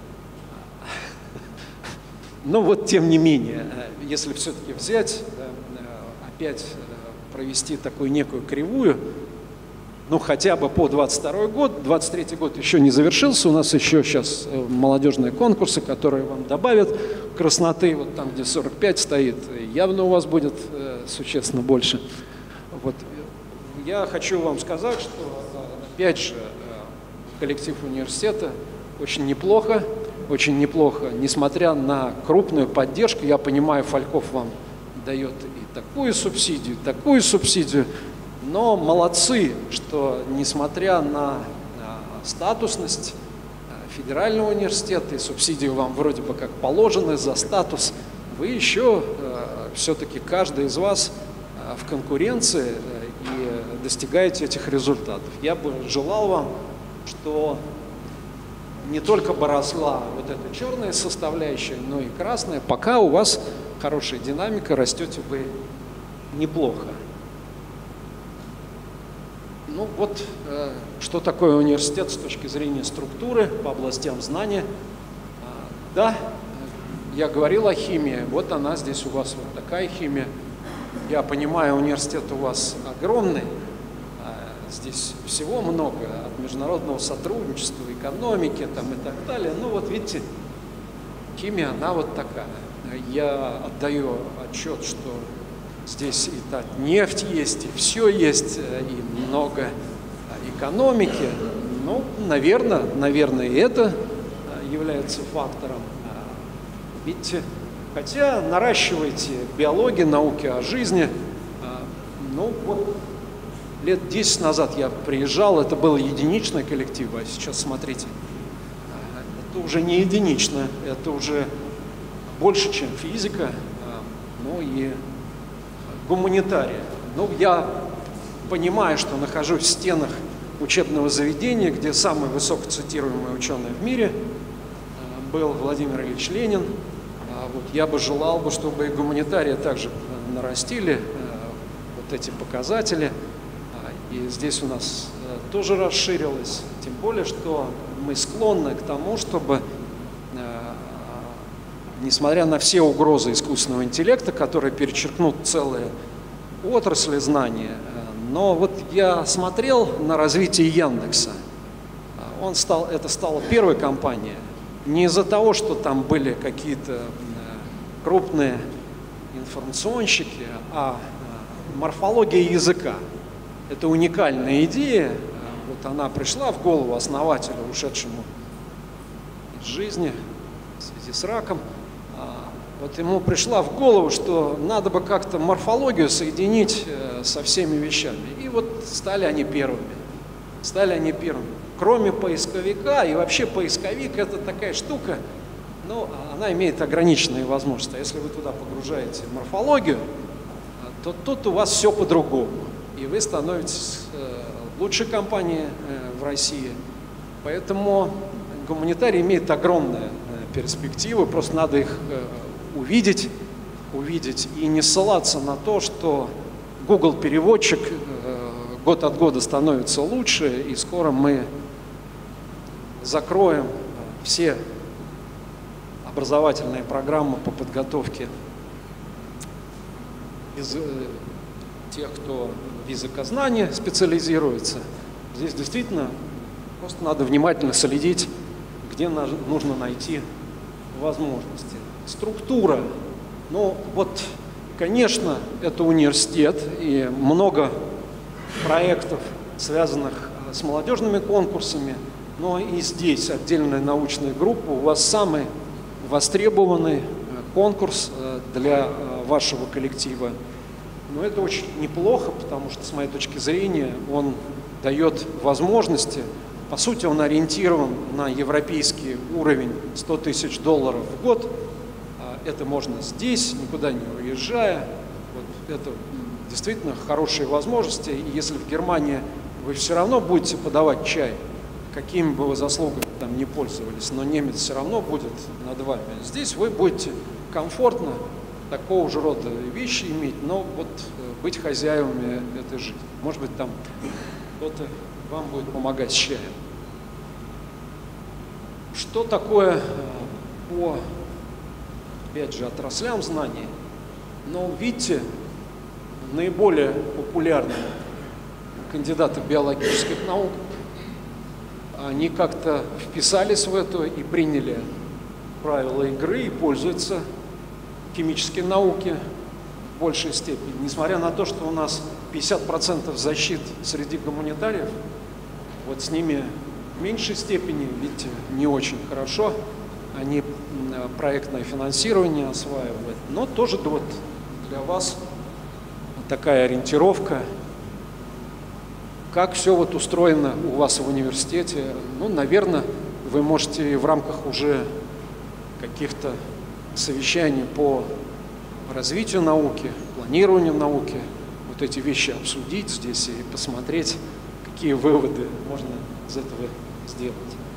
Но вот тем не менее, если все-таки взять, опять провести такую некую кривую, ну хотя бы по 22 год, 23 год еще не завершился, у нас еще сейчас молодежные конкурсы, которые вам добавят красноты, вот там, где 45 стоит, явно у вас будет существенно больше. Вот. Я хочу вам сказать, что, опять же, коллектив университета очень неплохо, несмотря на крупную поддержку. Я понимаю, Фальков вам дает и такую субсидию, но молодцы, что несмотря на статусность федерального университета и субсидию вам вроде бы как положены за статус, вы еще все-таки каждый из вас в конкуренции и достигаете этих результатов. Я бы желал вам, что не только бы росла вот эта черная составляющая, но и красная. Пока у вас хорошая динамика, растете вы неплохо. Ну вот, что такое университет с точки зрения структуры по областям знания. Да, я говорил о химии, вот она здесь у вас вот такая химия. Я понимаю, университет у вас огромный, здесь всего много, от международного сотрудничества, экономики там и так далее. Ну вот видите, химия, она вот такая. Я отдаю отчет, что здесь и так нефть есть, и все есть, и много экономики. Ну, наверное, и это является фактором. Видите, хотя наращиваете биологию, науки о жизни. Ну, вот лет 10 назад я приезжал, это был единичный коллектив, а сейчас, смотрите, это уже не единично, это уже больше, чем физика, ну и гуманитария. Ну, я понимаю, что нахожусь в стенах учебного заведения, где самый высокоцитируемый ученый в мире был Владимир Ильич Ленин. Вот я бы желал, чтобы и гуманитарии также нарастили вот эти показатели. И здесь у нас тоже расширилось, тем более, что мы склонны к тому, чтобы, несмотря на все угрозы искусственного интеллекта, которые перечеркнут целые отрасли знания, но вот я смотрел на развитие Яндекса. Это стала первой компанией. Не из-за того, что там были какие-то крупные информационщики, а морфология языка. Это уникальная идея. Вот она пришла в голову основателю, ушедшему из жизни в связи с раком. Вот ему пришла в голову, что надо бы как-то морфологию соединить со всеми вещами. И вот стали они первыми. Кроме поисковика, и вообще поисковик — это такая штука, но она имеет ограниченные возможности. А если вы туда погружаете морфологию, то тут у вас все по-другому. И вы становитесь лучшей компанией в России. Поэтому гуманитарий имеет огромные перспективы, просто надо их увидеть и не ссылаться на то, что Google переводчик год от года становится лучше, и скоро мы закроем все образовательные программы по подготовке из тех, кто в языкознании специализируется. Здесь действительно просто надо внимательно следить, где нужно найти возможности. Структура. Ну вот, конечно, это университет, и много проектов, связанных с молодежными конкурсами, но и здесь отдельная научная группа. У вас самый востребованный конкурс для вашего коллектива. Но это очень неплохо, потому что, с моей точки зрения, он дает возможности. По сути, он ориентирован на европейский уровень $100 тысяч в год. Это можно здесь, никуда не уезжая. Вот это действительно хорошие возможности. И если в Германии вы все равно будете подавать чай, какими бы вы заслугами там не пользовались, но немец все равно будет над вами. Здесь вы будете комфортно такого же рода вещи иметь, но вот быть хозяевами этой жизни. Может быть, там кто-то вам будет помогать с чаем. Что такое по, опять же, отраслям знаний? Но видите, наиболее популярные кандидаты биологических наук, они как-то вписались в это и приняли правила игры и пользуются химические науки в большей степени. Несмотря на то, что у нас 50% защит среди гуманитариев, вот с ними в меньшей степени, видите, не очень хорошо. Они проектное финансирование осваивают, но тоже вот для вас такая ориентировка, как все вот устроено у вас в университете. Ну, наверное, вы можете в рамках уже каких-то совещаний по развитию науки, планированию науки вот эти вещи обсудить здесь и посмотреть, какие выводы можно из этого сделать.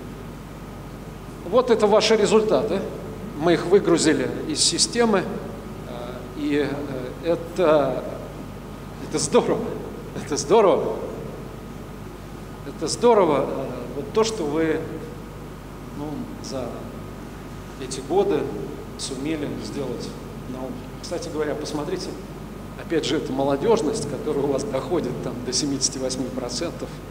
Вот это ваши результаты. Мы их выгрузили из системы, и это здорово. Это здорово. Это здорово, вот то, что вы за эти годы сумели сделать науку. Кстати говоря, посмотрите, опять же, это молодежность, которая у вас доходит там до 78%.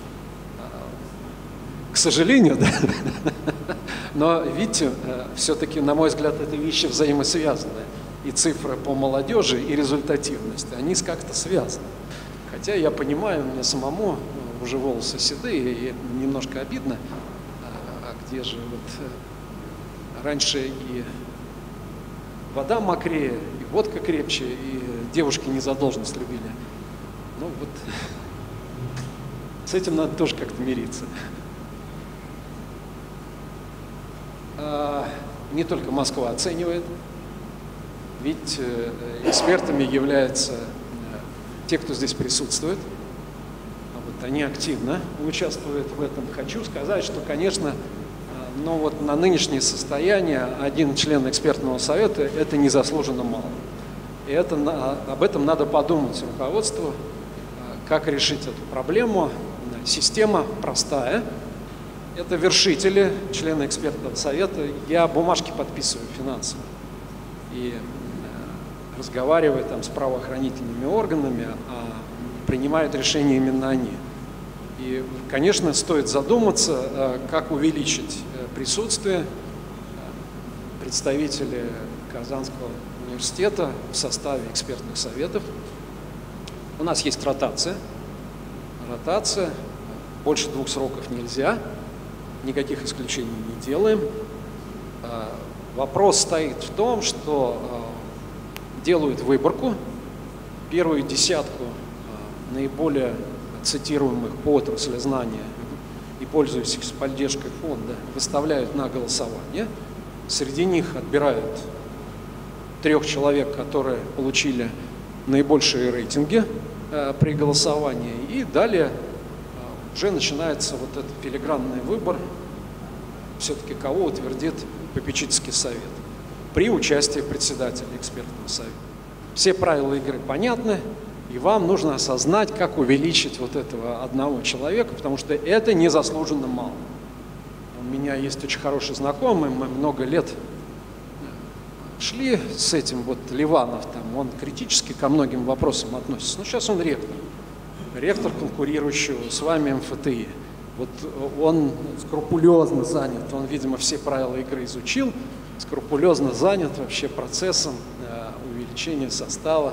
К сожалению, да. Но видите, все-таки, на мой взгляд, это вещи взаимосвязаны. И цифры по молодежи, и результативность, они как-то связаны. Хотя я понимаю, мне самому уже волосы седые, и немножко обидно, а где же вот раньше и вода мокрее, и водка крепче, и девушки незадолженность любили. Ну вот, с этим надо тоже как-то мириться. Не только Москва оценивает, ведь экспертами являются те, кто здесь присутствует. Вот они активно участвуют в этом. Хочу сказать, что, конечно, но вот на нынешнее состояние один член экспертного совета – это незаслуженно мало. И об этом надо подумать руководству, как решить эту проблему. Система простая. Это вершители, члены экспертного совета. Я бумажки подписываю финансово и разговариваю там с правоохранительными органами, а принимают решения именно они. И, конечно, стоит задуматься, как увеличить присутствие представителей Казанского университета в составе экспертных советов. У нас есть ротация. ротация. Больше 2 сроков нельзя, никаких исключений не делаем. Вопрос стоит в том, что делают выборку, первую десятку наиболее цитируемых по отрасли знания и пользующихся поддержкой фонда выставляют на голосование. Среди них отбирают 3 человек, которые получили наибольшие рейтинги при голосовании, и далее уже начинается вот этот филигранный выбор, все-таки кого утвердит попечительский совет при участии председателя экспертного совета. Все правила игры понятны, и вам нужно осознать, как увеличить вот этого одного человека, потому что это незаслуженно мало. У меня есть очень хороший знакомый, мы много лет шли с этим, вот Ливанов, там, он критически ко многим вопросам относится, но сейчас он ректор конкурирующего с вами МФТИ. Вот он скрупулезно занят, он, видимо, все правила игры изучил, скрупулезно занят вообще процессом увеличения состава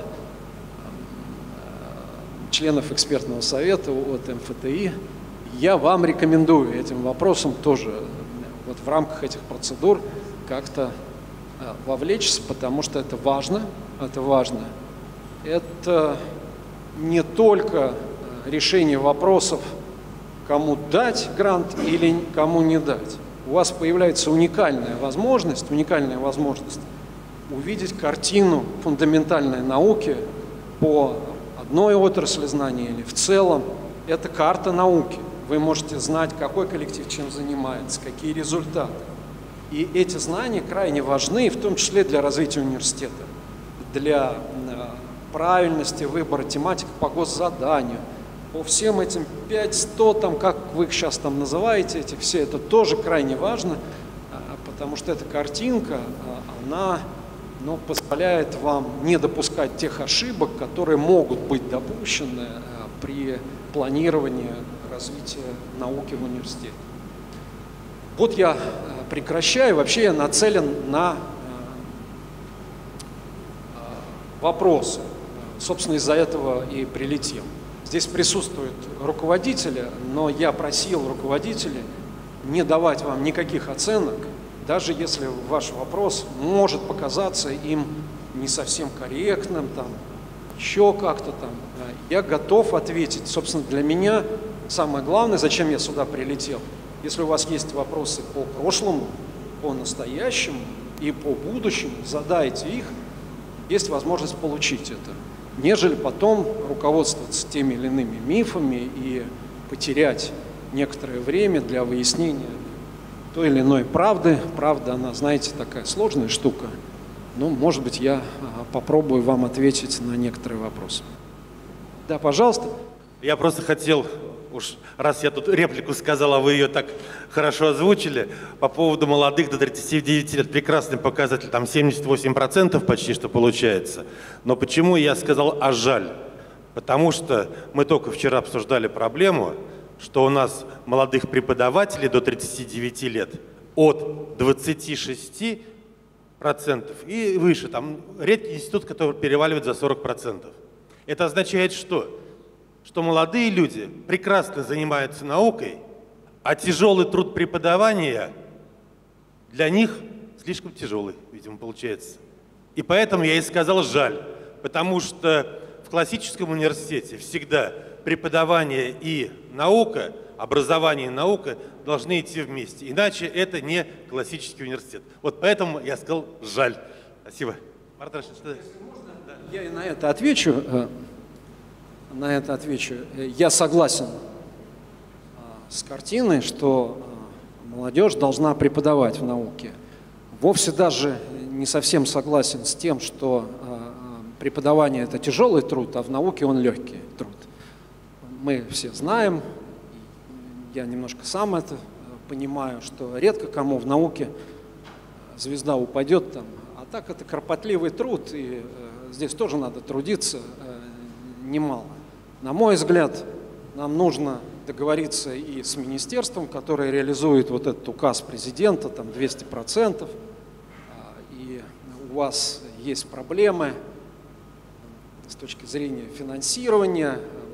членов экспертного совета от МФТИ. Я вам рекомендую этим вопросом тоже вот в рамках этих процедур как-то вовлечься, потому что это важно, это важно. Это не только решение вопросов, кому дать грант или кому не дать. У вас появляется уникальная возможность увидеть картину фундаментальной науки по одной отрасли знания или в целом. Это карта науки. Вы можете знать, какой коллектив чем занимается, какие результаты. И эти знания крайне важны, в том числе для развития университета, для правильности выбора тематик по госзаданию, по всем этим 500, там, как вы их сейчас там называете, эти все, это тоже крайне важно, потому что эта картинка, она позволяет вам не допускать тех ошибок, которые могут быть допущены при планировании развития науки в университете. Вот я прекращаю. Вообще я нацелен на вопросы. Собственно, из-за этого и прилетел. Здесь присутствуют руководители, но я просил руководителей не давать вам никаких оценок, даже если ваш вопрос может показаться им не совсем корректным, там, еще как-то там. Я готов ответить. Собственно, для меня самое главное, зачем я сюда прилетел. Если у вас есть вопросы по прошлому, по настоящему и по будущему, задайте их, есть возможность получить это, нежели потом руководствоваться теми или иными мифами и потерять некоторое время для выяснения той или иной правды. Правда, она, знаете, такая сложная штука. Ну, может быть, я попробую вам ответить на некоторые вопросы. Да, пожалуйста. Я просто хотел, уж раз я тут реплику сказал, а вы ее так хорошо озвучили, по поводу молодых до 39 лет, прекрасный показатель, там 78% почти что получается. Но почему я сказал «а жаль»? Потому что мы только вчера обсуждали проблему, что у нас молодых преподавателей до 39 лет от 26% и выше. Там редкий институт, который переваливает за 40%. Это означает что? Что молодые люди прекрасно занимаются наукой, а тяжелый труд преподавания для них слишком тяжелый, видимо, получается. И поэтому я и сказал «жаль», потому что в классическом университете всегда преподавание и наука, образование и наука должны идти вместе. Иначе это не классический университет. Вот поэтому я сказал «жаль». Спасибо. Марат, что? Если можно, я и на это отвечу. Я согласен с картиной, что молодежь должна преподавать в науке. Вовсе даже не совсем согласен с тем, что преподавание – это тяжелый труд, а в науке он легкий труд. Мы все знаем, я немножко сам это понимаю, что редко кому в науке звезда упадет там, а так это кропотливый труд, и здесь тоже надо трудиться немало. На мой взгляд, нам нужно договориться и с министерством, которое реализует вот этот указ президента, там 200%, и у вас есть проблемы с точки зрения финансирования, вот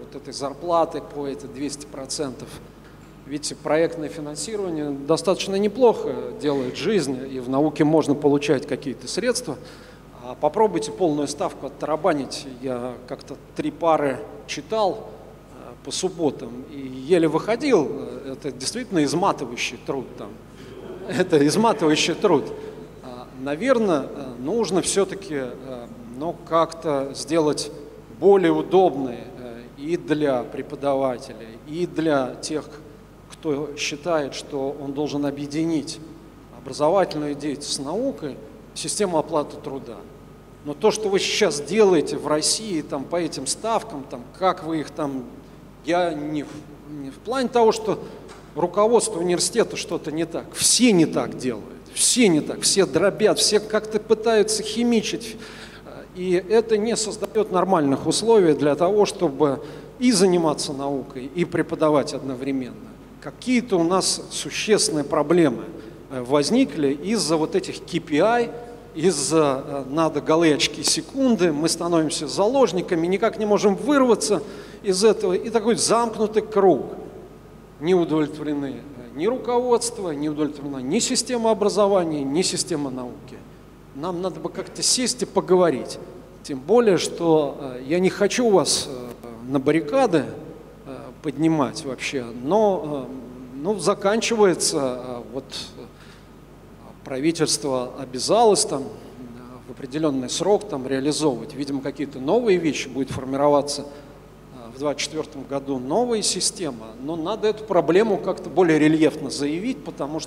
вот этой зарплаты по эти 200%. Видите, проектное финансирование достаточно неплохо делает жизнь, и в науке можно получать какие-то средства. А попробуйте полную ставку оттарабанить. Я как-то 3 пары читал по субботам и еле выходил. Это действительно изматывающий труд там. Это изматывающий труд. Наверное, нужно все-таки как-то сделать более удобные и для преподавателей, и для тех, кто считает, что он должен объединить образовательную деятельность с наукой, систему оплаты труда. Но то, что вы сейчас делаете в России там, по этим ставкам, там, как вы их там, я не в плане того, что руководство университета что-то не так. Все не так делают, все не так, все дробят, все как-то пытаются химичить. И это не создает нормальных условий для того, чтобы и заниматься наукой, и преподавать одновременно. Какие-то у нас существенные проблемы возникли из-за вот этих KPI, из-за надо голы, очки, секунды, мы становимся заложниками, никак не можем вырваться из этого, и такой замкнутый круг. Не удовлетворены ни руководство, не удовлетворена ни система образования, ни система науки. Нам надо бы как-то сесть и поговорить. Тем более, что я не хочу вас на баррикады поднимать вообще, но заканчивается, вот правительство обязалось там в определенный срок там реализовывать. Видимо, какие-то новые вещи будут формироваться в 2024 году, новая система, но надо эту проблему как-то более рельефно заявить, потому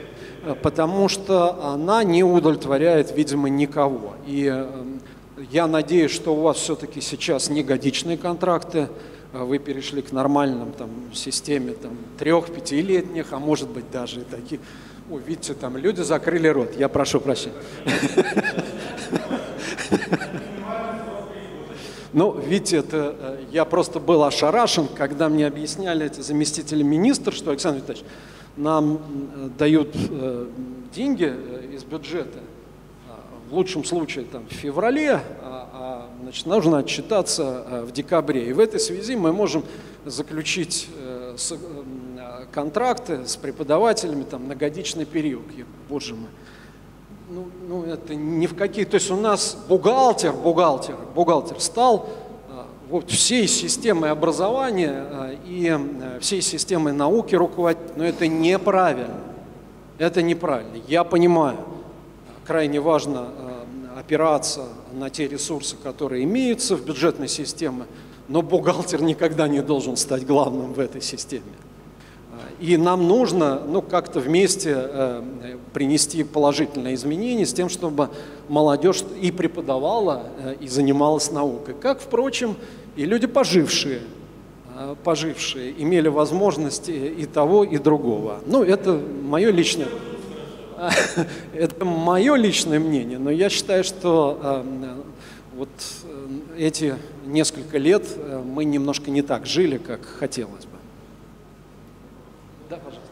что она не удовлетворяет, видимо, никого. И я надеюсь, что у вас все-таки сейчас не годичные контракты, вы перешли к нормальным там, системе 3-5-летних, а может быть даже и таких. Ой, видите, там люди закрыли рот, я прошу прощения. Ну, видите, это я просто был ошарашен, когда мне объясняли эти заместители министра, что, Александр Витальевич, нам дают деньги из бюджета, в лучшем случае там, в феврале, значит, нужно отчитаться в декабре. И в этой связи мы можем заключить контракты с преподавателями там, на годичный период. Боже мой. Ну, это ни в какие... То есть у нас бухгалтер стал вот всей системой образования и всей системой науки руководить. Но это неправильно. Это неправильно. Я понимаю, крайне важно опираться на те ресурсы, которые имеются в бюджетной системе, но бухгалтер никогда не должен стать главным в этой системе. И нам нужно как-то вместе принести положительные изменения с тем, чтобы молодежь и преподавала, и занималась наукой. Как, впрочем, и люди пожившие имели возможности и того, и другого. Ну, это мое личное мнение, но я считаю, что вот эти несколько лет мы немножко не так жили, как хотелось бы. Да, пожалуйста.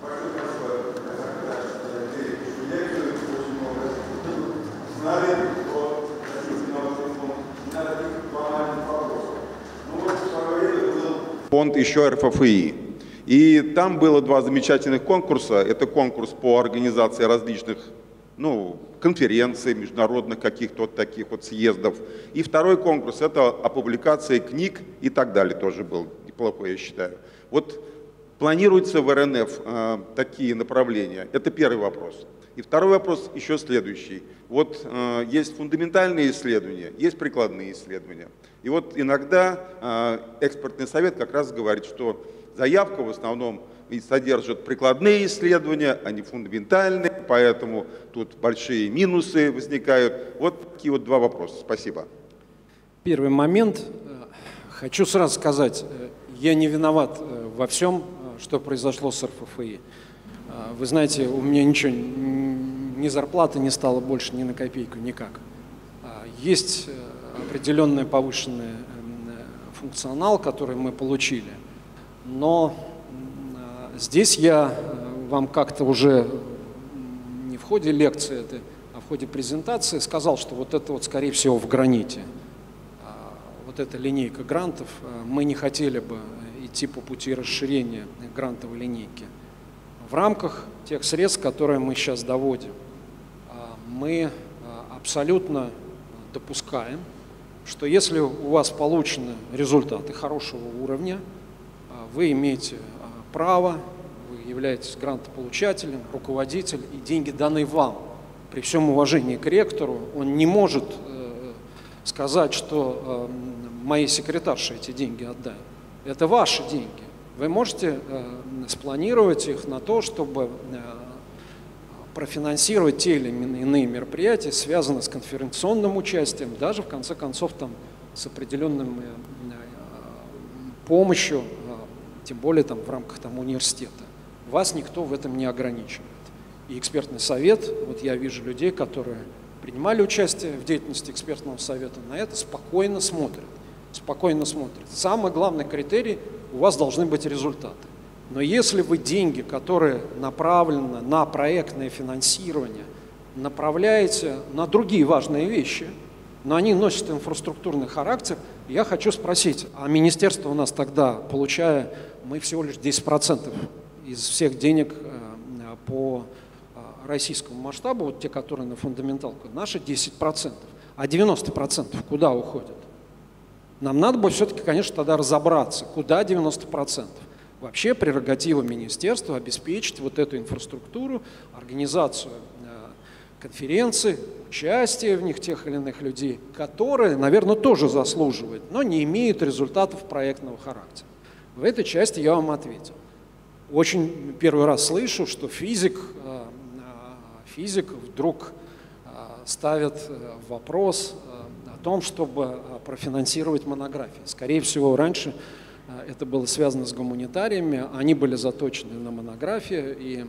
Фонд еще РФФИ. И там было 2 замечательных конкурса. Это конкурс по организации различных конференций, международных каких-то вот таких вот съездов. И второй конкурс – это о публикации книг и так далее. Тоже был неплохой, я считаю. Вот планируется в РНФ такие направления? Это первый вопрос. И второй вопрос еще следующий. Вот есть фундаментальные исследования, есть прикладные исследования. И вот иногда экспертный совет как раз говорит, что заявка в основном содержит прикладные исследования, а не фундаментальные, поэтому тут большие минусы возникают. Вот такие вот 2 вопроса. Спасибо. Первый момент. Хочу сразу сказать, я не виноват во всем, что произошло с РФФИ. Вы знаете, у меня ничего, ни зарплаты не стало больше ни на копейку, никак. Есть определенный повышенный функционал, который мы получили, но здесь я вам как-то уже не в ходе лекции, а в ходе презентации сказал, что вот это вот, скорее всего, в граните. вот эта линейка грантов, мы не хотели бы идти по пути расширения грантовой линейки. В рамках тех средств, которые мы сейчас доводим, мы абсолютно допускаем, что если у вас получены результаты хорошего уровня, вы имеете право, вы являетесь грантополучателем, руководитель, и деньги даны вам. При всем уважении к ректору, он не может сказать, что моей секретарше эти деньги отдай. Это ваши деньги. Вы можете спланировать их на то, чтобы профинансировать те или иные мероприятия, связанные с конференционным участием, даже в конце концов там, с определенной помощью, тем более там, в рамках там, университета. Вас никто в этом не ограничивает. И экспертный совет, вот я вижу людей, которые принимали участие в деятельности экспертного совета, на это спокойно смотрят. Спокойно смотрят. Самый главный критерий – у вас должны быть результаты. Но если вы деньги, которые направлены на проектное финансирование, направляете на другие важные вещи, но они носят инфраструктурный характер, я хочу спросить, а министерство у нас тогда, получая, мы всего лишь 10% из всех денег по российскому масштабу, вот те, которые на фундаменталку, наши 10%, а 90% куда уходят? Нам надо бы все-таки, конечно, тогда разобраться, куда 90%. Вообще прерогатива министерства обеспечить вот эту инфраструктуру, организацию конференций, участие в них тех или иных людей, которые, наверное, тоже заслуживают, но не имеют результатов проектного характера. В этой части я вам ответил. Очень первый раз слышу, что физик вдруг ставит вопрос о том, чтобы профинансировать монографии. Скорее всего, раньше это было связано с гуманитариями, они были заточены на монографии.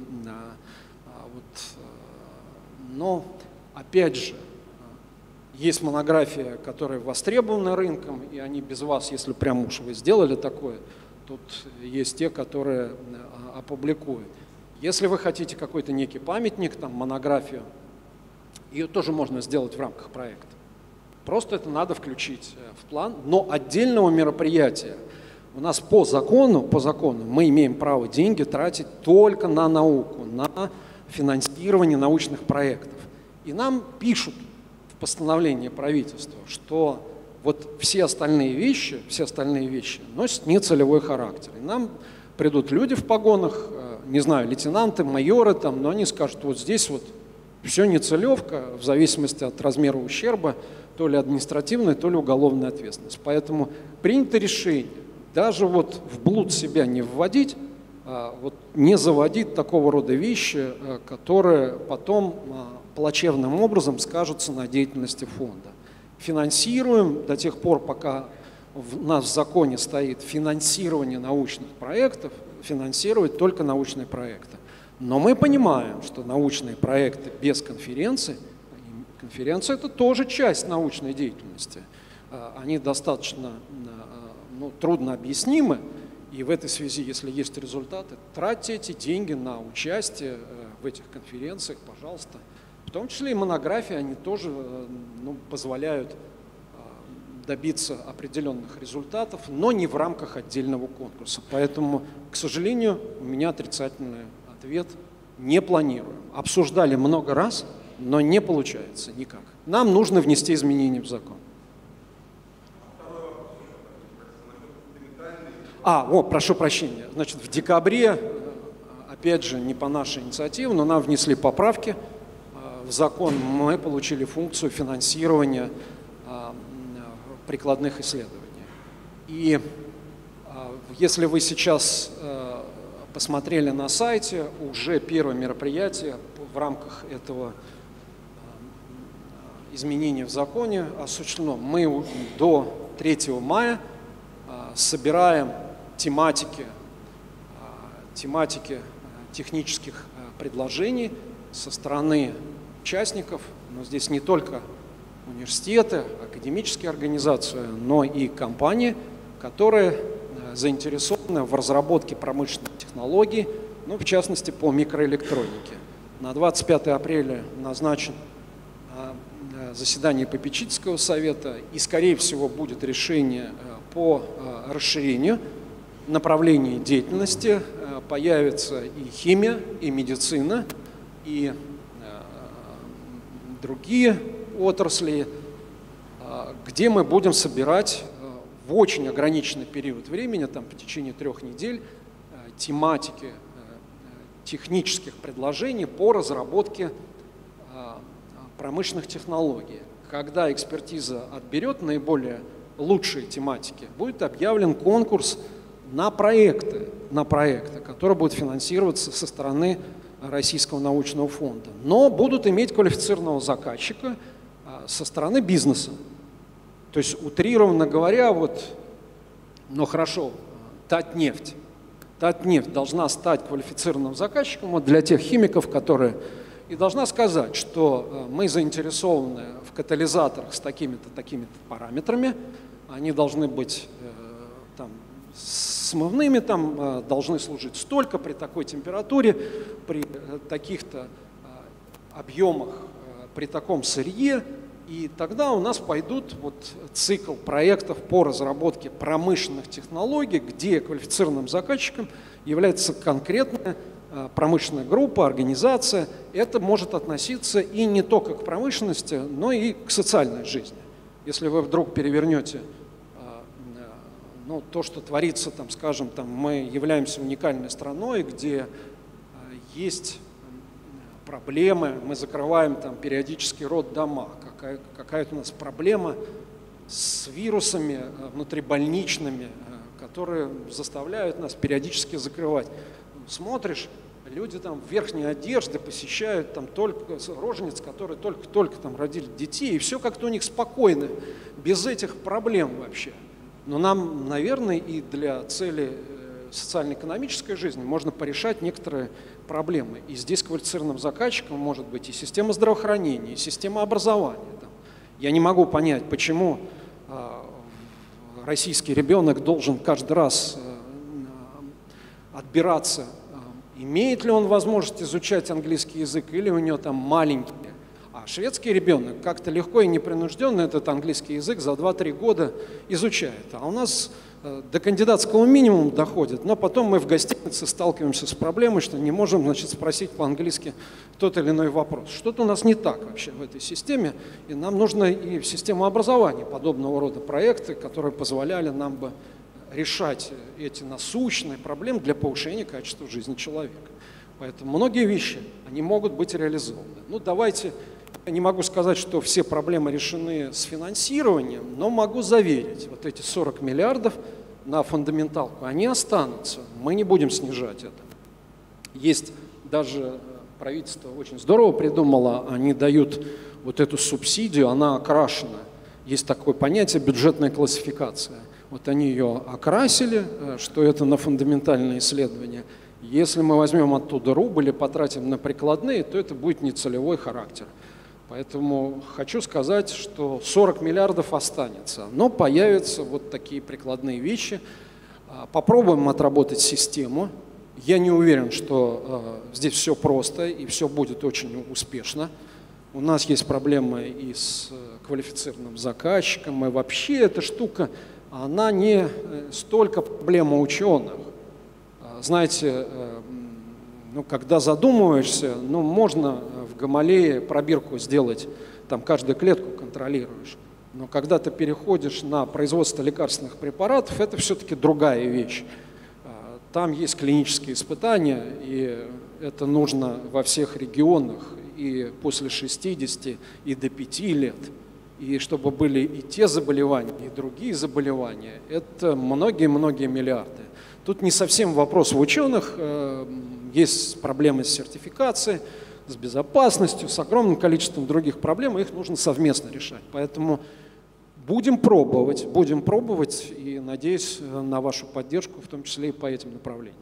Но, опять же, есть монография, которая востребована рынком, и они без вас, если прям уж вы сделали такое, тут есть те, которые опубликуют. Если вы хотите какой-то некий памятник, там, монографию, ее тоже можно сделать в рамках проекта. Просто это надо включить в план, но отдельного мероприятия. У нас по закону мы имеем право деньги тратить только на науку, на финансирование научных проектов. И нам пишут в постановлении правительства, что вот все остальные вещи носят нецелевой характер. И нам придут люди в погонах, не знаю, лейтенанты, майоры, там, но они скажут, вот здесь вот все нецелевка, в зависимости от размера ущерба, то ли административная, то ли уголовная ответственность. Поэтому принято решение даже вот в блуд себя не вводить, вот не заводить такого рода вещи, которые потом плачевным образом скажутся на деятельности фонда. Финансируем до тех пор, пока у нас в законе стоит финансирование научных проектов, финансировать только научные проекты. Но мы понимаем, что научные проекты без конференции, конференция – это тоже часть научной деятельности. Они достаточно трудно объяснимы, и в этой связи, если есть результаты, тратьте эти деньги на участие в этих конференциях, пожалуйста. В том числе и монографии, они тоже позволяют добиться определенных результатов, но не в рамках отдельного конкурса. Поэтому, к сожалению, у меня отрицательный ответ – не планируем. Обсуждали много раз, но не получается никак. Нам нужно внести изменения в закон. Прошу прощения. Значит, в декабре, опять же, не по нашей инициативе, но нам внесли поправки в закон. Мы получили функцию финансирования прикладных исследований. И если вы сейчас посмотрели на сайте, уже первое мероприятие в рамках этого изменения в законе осуществлено. Мы до 3 мая собираем тематики технических предложений со стороны участников, но здесь не только университеты, академические организации, но и компании, которые заинтересованы в разработке промышленных технологий, в частности по микроэлектронике. На 25 апреля назначен заседании попечительского совета, и, скорее всего, будет решение по расширению направлений деятельности. Появится и химия, и медицина, и другие отрасли, где мы будем собирать в очень ограниченный период времени, там, по течение 3 недель, тематики технических предложений по разработке промышленных технологий. Когда экспертиза отберет наиболее лучшие тематики, будет объявлен конкурс на проекты, которые будут финансироваться со стороны Российского научного фонда, но будут иметь квалифицированного заказчика со стороны бизнеса. То есть, утрированно говоря, вот, ну хорошо, Татнефть должна стать квалифицированным заказчиком вот для тех химиков, которые... И должна сказать, что мы заинтересованы в катализаторах с такими-то, такими-то параметрами, они должны быть там, смывными, там, должны служить столько, при такой температуре, при таких-то объемах, при таком сырье, и тогда у нас пойдут вот цикл проектов по разработке промышленных технологий, где квалифицированным заказчиком является конкретная промышленная группа, организация. Это может относиться и не только к промышленности, но и к социальной жизни. Если вы вдруг перевернете ну, то, что творится, там, скажем, там, мы являемся уникальной страной, где есть проблемы, мы закрываем там, периодически роддома, какая-то у нас проблема с вирусами внутрибольничными, которые заставляют нас периодически закрывать. Смотришь, люди там в верхней одежде посещают там только рожениц, которые только там родили детей, и все как-то у них спокойно, без этих проблем вообще. Но нам, наверное, и для цели социально-экономической жизни можно порешать некоторые проблемы. И здесь квалифицированным заказчиком может быть и система здравоохранения, и система образования. Я не могу понять, почему российский ребенок должен каждый раз отбираться, имеет ли он возможность изучать английский язык, или у него там маленький. А шведский ребенок как-то легко и непринужденно этот английский язык за 2-3 года изучает. А у нас до кандидатского минимума доходит, но потом мы в гостинице сталкиваемся с проблемой, что не можем, значит, спросить по-английски тот или иной вопрос. Что-то у нас не так вообще в этой системе, и нам нужно и в систему образования подобного рода проекты, которые позволяли нам бы решать эти насущные проблемы для повышения качества жизни человека. Поэтому многие вещи, они могут быть реализованы. Ну, давайте, я не могу сказать, что все проблемы решены с финансированием, но могу заверить, вот эти 40 миллиардов на фундаменталку, они останутся, мы не будем снижать это. Есть даже правительство очень здорово придумало, они дают вот эту субсидию, она окрашена. Есть такое понятие бюджетная классификация. Вот они ее окрасили, что это на фундаментальные исследования. Если мы возьмем оттуда рубль и потратим на прикладные, то это будет нецелевой характер. Поэтому хочу сказать, что 40 миллиардов останется, но появятся вот такие прикладные вещи. Попробуем отработать систему. Я не уверен, что здесь все просто и все будет очень успешно. У нас есть проблемы и с квалифицированным заказчиком, и вообще эта штука, она не столько проблема ученых. Знаете, ну, когда задумываешься, ну, можно в Гамалее пробирку сделать, там каждую клетку контролируешь. Но когда ты переходишь на производство лекарственных препаратов, это все-таки другая вещь. Там есть клинические испытания, и это нужно во всех регионах, и после 60, и до 5 лет. И чтобы были и те заболевания, и другие заболевания, это многие-многие миллиарды. Тут не совсем вопрос в ученых, есть проблемы с сертификацией, с безопасностью, с огромным количеством других проблем, и их нужно совместно решать. Поэтому будем пробовать, и надеюсь на вашу поддержку, в том числе и по этим направлениям.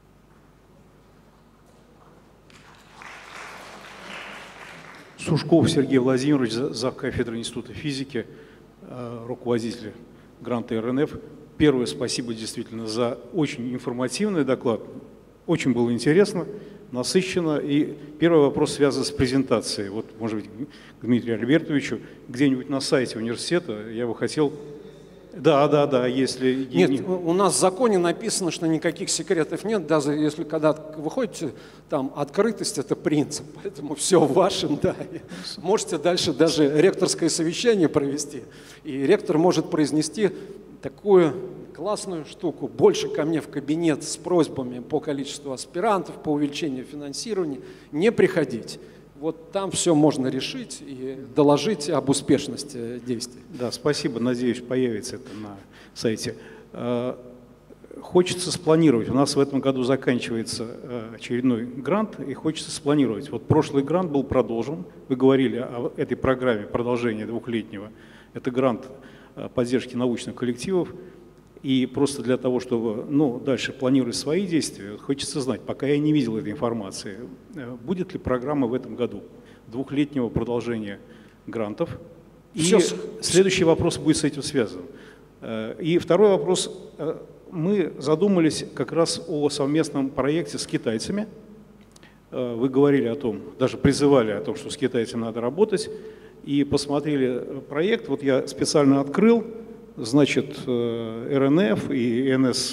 Сушков Сергей Владимирович, завкафедры Института физики, руководитель гранта РНФ. Первое, спасибо действительно за очень информативный доклад. Очень было интересно. насыщенно. И первый вопрос связан с презентацией. Вот, может быть, к Дмитрию Альбертовичу, где-нибудь на сайте университета я бы хотел... Да, если... Нет, у нас в законе написано, что никаких секретов нет, даже если когда вы ходите, там открытость – это принцип, поэтому все ваше, да. Можете дальше даже ректорское совещание провести, и ректор может произнести такую классную штуку: больше ко мне в кабинет с просьбами по количеству аспирантов, по увеличению финансирования не приходить. Вот там все можно решить и доложить об успешности действий. Да, спасибо. Надеюсь, появится это на сайте. Хочется спланировать. У нас в этом году заканчивается очередной грант, и хочется спланировать. Вот прошлый грант был продолжен. Вы говорили о этой программе продолжения двухлетнего. Это грант поддержки научных коллективов. И просто для того, чтобы дальше планировать свои действия, хочется знать, пока я не видел этой информации, будет ли программа в этом году двухлетнего продолжения грантов. И следующий вопрос будет с этим связан. И второй вопрос. Мы задумались как раз о совместном проекте с китайцами. Вы говорили о том, даже призывали о том, что с китайцами надо работать. И посмотрели проект. Вот я специально открыл. Значит, РНФ и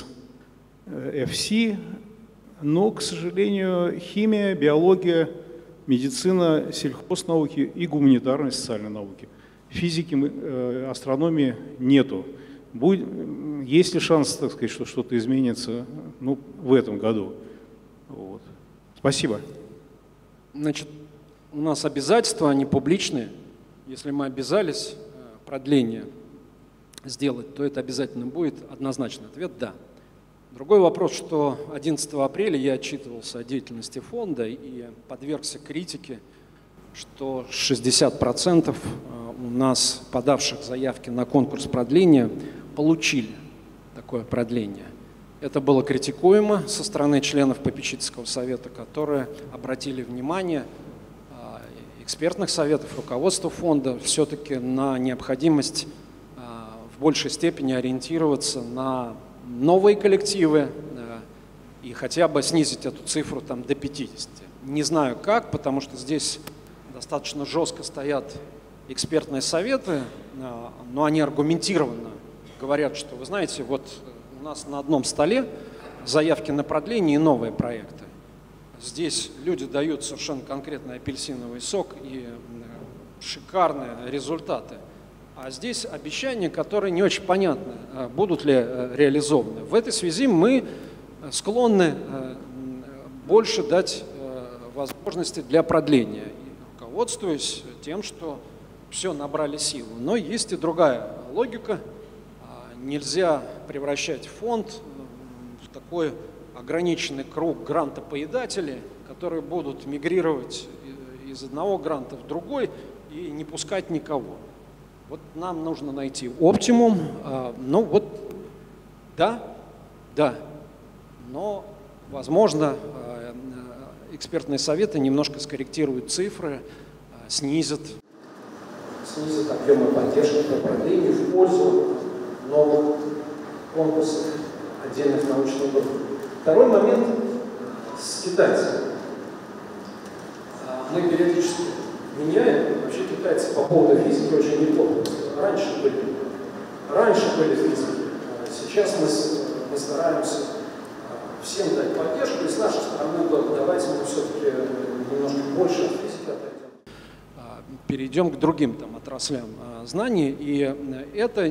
НСФС, но, к сожалению, химия, биология, медицина, сельхознауки и гуманитарные социальные науки. Физики, астрономии нету. Есть ли шанс, так сказать, что что-то изменится в этом году? Вот. Спасибо. Значит, у нас обязательства, они публичные. Если мы обязались продление сделать, то это обязательно будет. Однозначный ответ – да. Другой вопрос, что 11 апреля я отчитывался о деятельности фонда и подвергся критике, что 60% у нас подавших заявки на конкурс продления получили такое продление. Это было критикуемо со стороны членов попечительского совета, которые обратили внимание экспертных советов, руководства фонда все-таки на необходимость в большей степени ориентироваться на новые коллективы и хотя бы снизить эту цифру там до 50. Не знаю как, потому что здесь достаточно жестко стоят экспертные советы, но они аргументированно говорят, что, вы знаете, вот у нас на одном столе заявки на продление и новые проекты. Здесь люди дают совершенно конкретный апельсиновый сок и шикарные результаты. А здесь обещания, которые не очень понятны, будут ли реализованы. В этой связи мы склонны больше дать возможности для продления, руководствуясь тем, что все набрали силу. Но есть и другая логика. Нельзя превращать фонд в такой ограниченный круг грантопоедателей, которые будут мигрировать из одного гранта в другой и не пускать никого. Вот нам нужно найти оптимум. Ну вот, да, но, возможно, экспертные советы немножко скорректируют цифры, снизят объемы поддержки по продлению в пользу новых конкурсов отдельных научных групп. Второй момент с китайцами. Мы периодически меняем. Вообще китайцы по поводу физики очень неплохо. Раньше были физики. Сейчас мы стараемся всем дать поддержку. И с нашей стороны, давайте мы все-таки немножко больше от физики отойдем. Перейдем к другим там отраслям знаний. И это,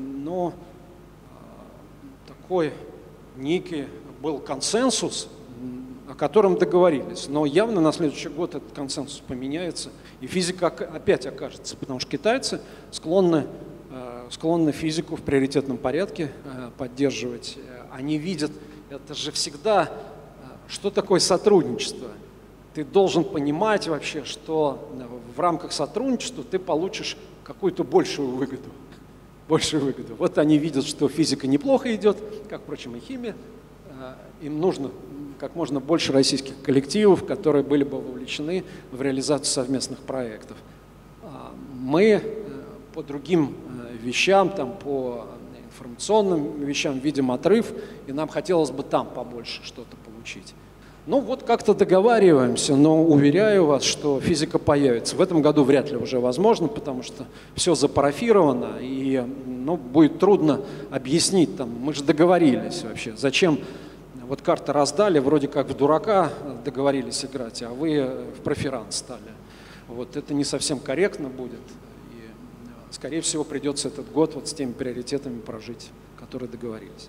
такой некий был консенсус, о котором договорились. Но явно на следующий год этот консенсус поменяется, и физика опять окажется, потому что китайцы склонны физику в приоритетном порядке поддерживать. Они видят, это же всегда, что такое сотрудничество. Ты должен понимать вообще, что в рамках сотрудничества ты получишь какую-то большую выгоду. Вот они видят, что физика неплохо идет, как, впрочем, и химия. Им нужно как можно больше российских коллективов, которые были бы вовлечены в реализацию совместных проектов. Мы по другим вещам, по информационным вещам видим отрыв, и нам хотелось бы там побольше что-то получить. Ну вот как-то договариваемся, но уверяю вас, что физика появится. В этом году вряд ли уже возможно, потому что все запарафировано, и будет трудно объяснить, там, мы же договорились вообще, зачем вот карты раздали, вроде как в дурака договорились играть, а вы в проферанс стали. Вот это не совсем корректно будет, и, скорее всего, придется этот год вот с теми приоритетами прожить, которые договорились.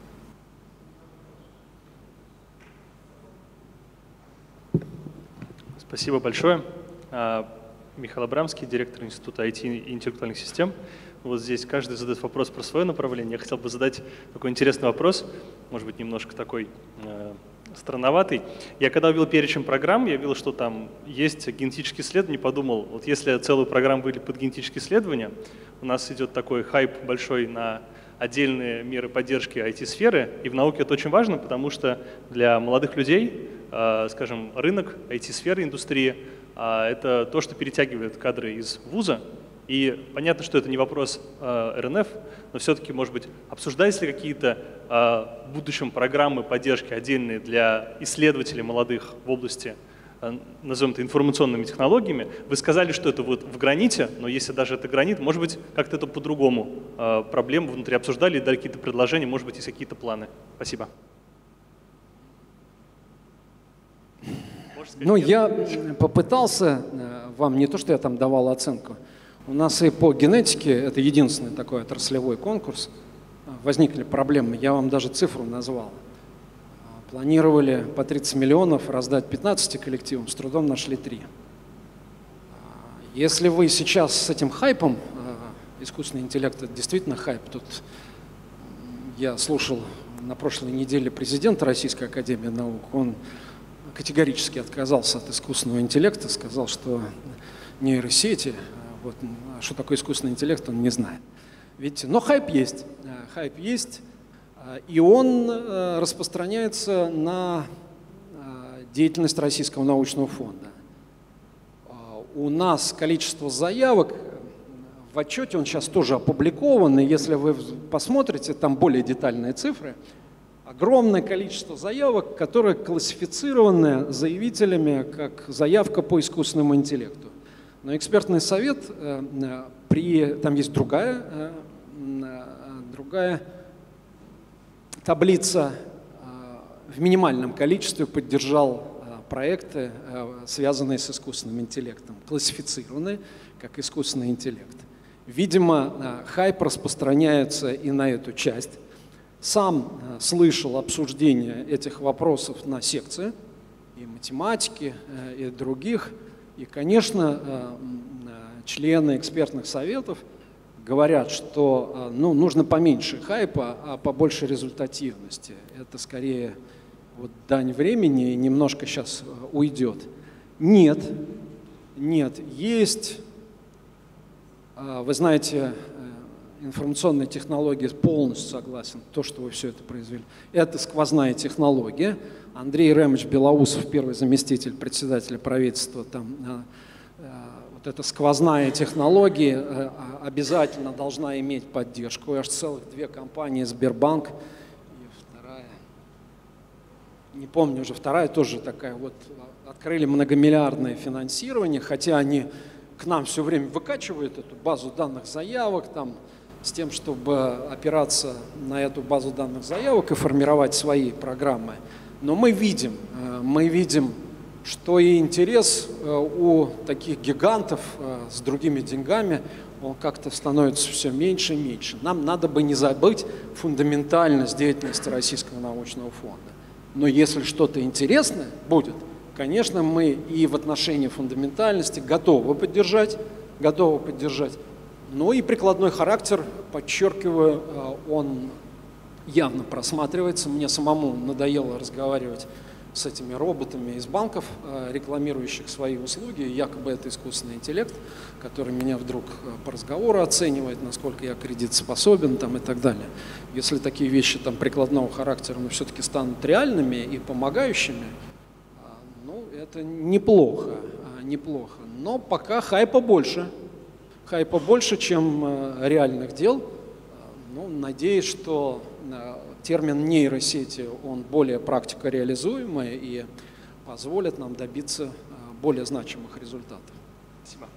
Спасибо большое. Михаил Абрамский, директор Института IT и интеллектуальных систем. Вот здесь каждый задает вопрос про свое направление. Я хотел бы задать такой интересный вопрос, может быть, немножко такой странноватый. Я когда увидел перечень программ, я видел, что там есть генетические исследования, подумал, вот если целую программу выделить под генетические исследования, у нас идет такой хайп большой на отдельные меры поддержки IT-сферы, и в науке это очень важно, потому что для молодых людей, скажем, рынок IT-сферы, индустрии, это то, что перетягивает кадры из вуза. И понятно, что это не вопрос РНФ, но все-таки, может быть, обсуждаются ли какие-то в будущем программы поддержки отдельные для исследователей молодых в области, назовем это, информационными технологиями? Вы сказали, что это вот в граните, но если даже это гранит, может быть, как-то это по-другому проблему внутри обсуждали, дали какие-то предложения, может быть, есть какие-то планы? Спасибо. Ну, я попытался вам, не то, что я там давал оценку, у нас и по генетике, это единственный такой отраслевой конкурс, возникли проблемы, я вам даже цифру назвал. Планировали по 30 миллионов раздать 15 коллективам, с трудом нашли 3. Если вы сейчас с этим хайпом, искусственный интеллект — это действительно хайп, тут я слушал на прошлой неделе президента Российской академии наук, он категорически отказался от искусственного интеллекта, сказал, что нейросети, вот, что такое искусственный интеллект, он не знает. Видите, но хайп есть, и он распространяется на деятельность Российского научного фонда. У нас количество заявок в отчете, он сейчас тоже опубликован, и если вы посмотрите, там более детальные цифры, огромное количество заявок, которые классифицированы заявителями как заявка по искусственному интеллекту. Но экспертный совет, там есть другая таблица, в минимальном количестве поддержал проекты, связанные с искусственным интеллектом, классифицированные как искусственный интеллект. Видимо, хайп распространяется и на эту часть. Сам слышал обсуждение этих вопросов на секции и математики, и других. И, конечно, члены экспертных советов говорят, что нужно поменьше хайпа, а побольше результативности. Это скорее вот дань времени и немножко сейчас уйдет. Нет, есть, вы знаете, информационные технологии, полностью согласен, то, что вы все это произвели. Это сквозная технология. Андрей Ремович Белоусов, первый заместитель председателя правительства, там, вот эта сквозная технология обязательно должна иметь поддержку. Аж целых 2 компании, Сбербанк и вторая, не помню уже, вторая тоже такая, вот открыли многомиллиардное финансирование, хотя они к нам все время выкачивают эту базу данных заявок, там, с тем, чтобы опираться на эту базу данных заявок и формировать свои программы. Но мы видим, что и интерес у таких гигантов с другими деньгами, он как-то становится все меньше и меньше. Нам надо бы не забыть фундаментальность деятельности Российского научного фонда. Но если что-то интересное будет, конечно, мы и в отношении фундаментальности готовы поддержать. Ну и прикладной характер, подчеркиваю, он явно просматривается. Мне самому надоело разговаривать с этими роботами из банков, рекламирующих свои услуги. Якобы это искусственный интеллект, который меня вдруг по разговору оценивает, насколько я кредитоспособен там, и так далее. Если такие вещи там, прикладного характера все-таки станут реальными и помогающими, ну, это неплохо. Но пока хайпа больше, чем реальных дел. Ну, надеюсь, что термин нейросети, он более практикореализуемый, и позволят нам добиться более значимых результатов. Спасибо.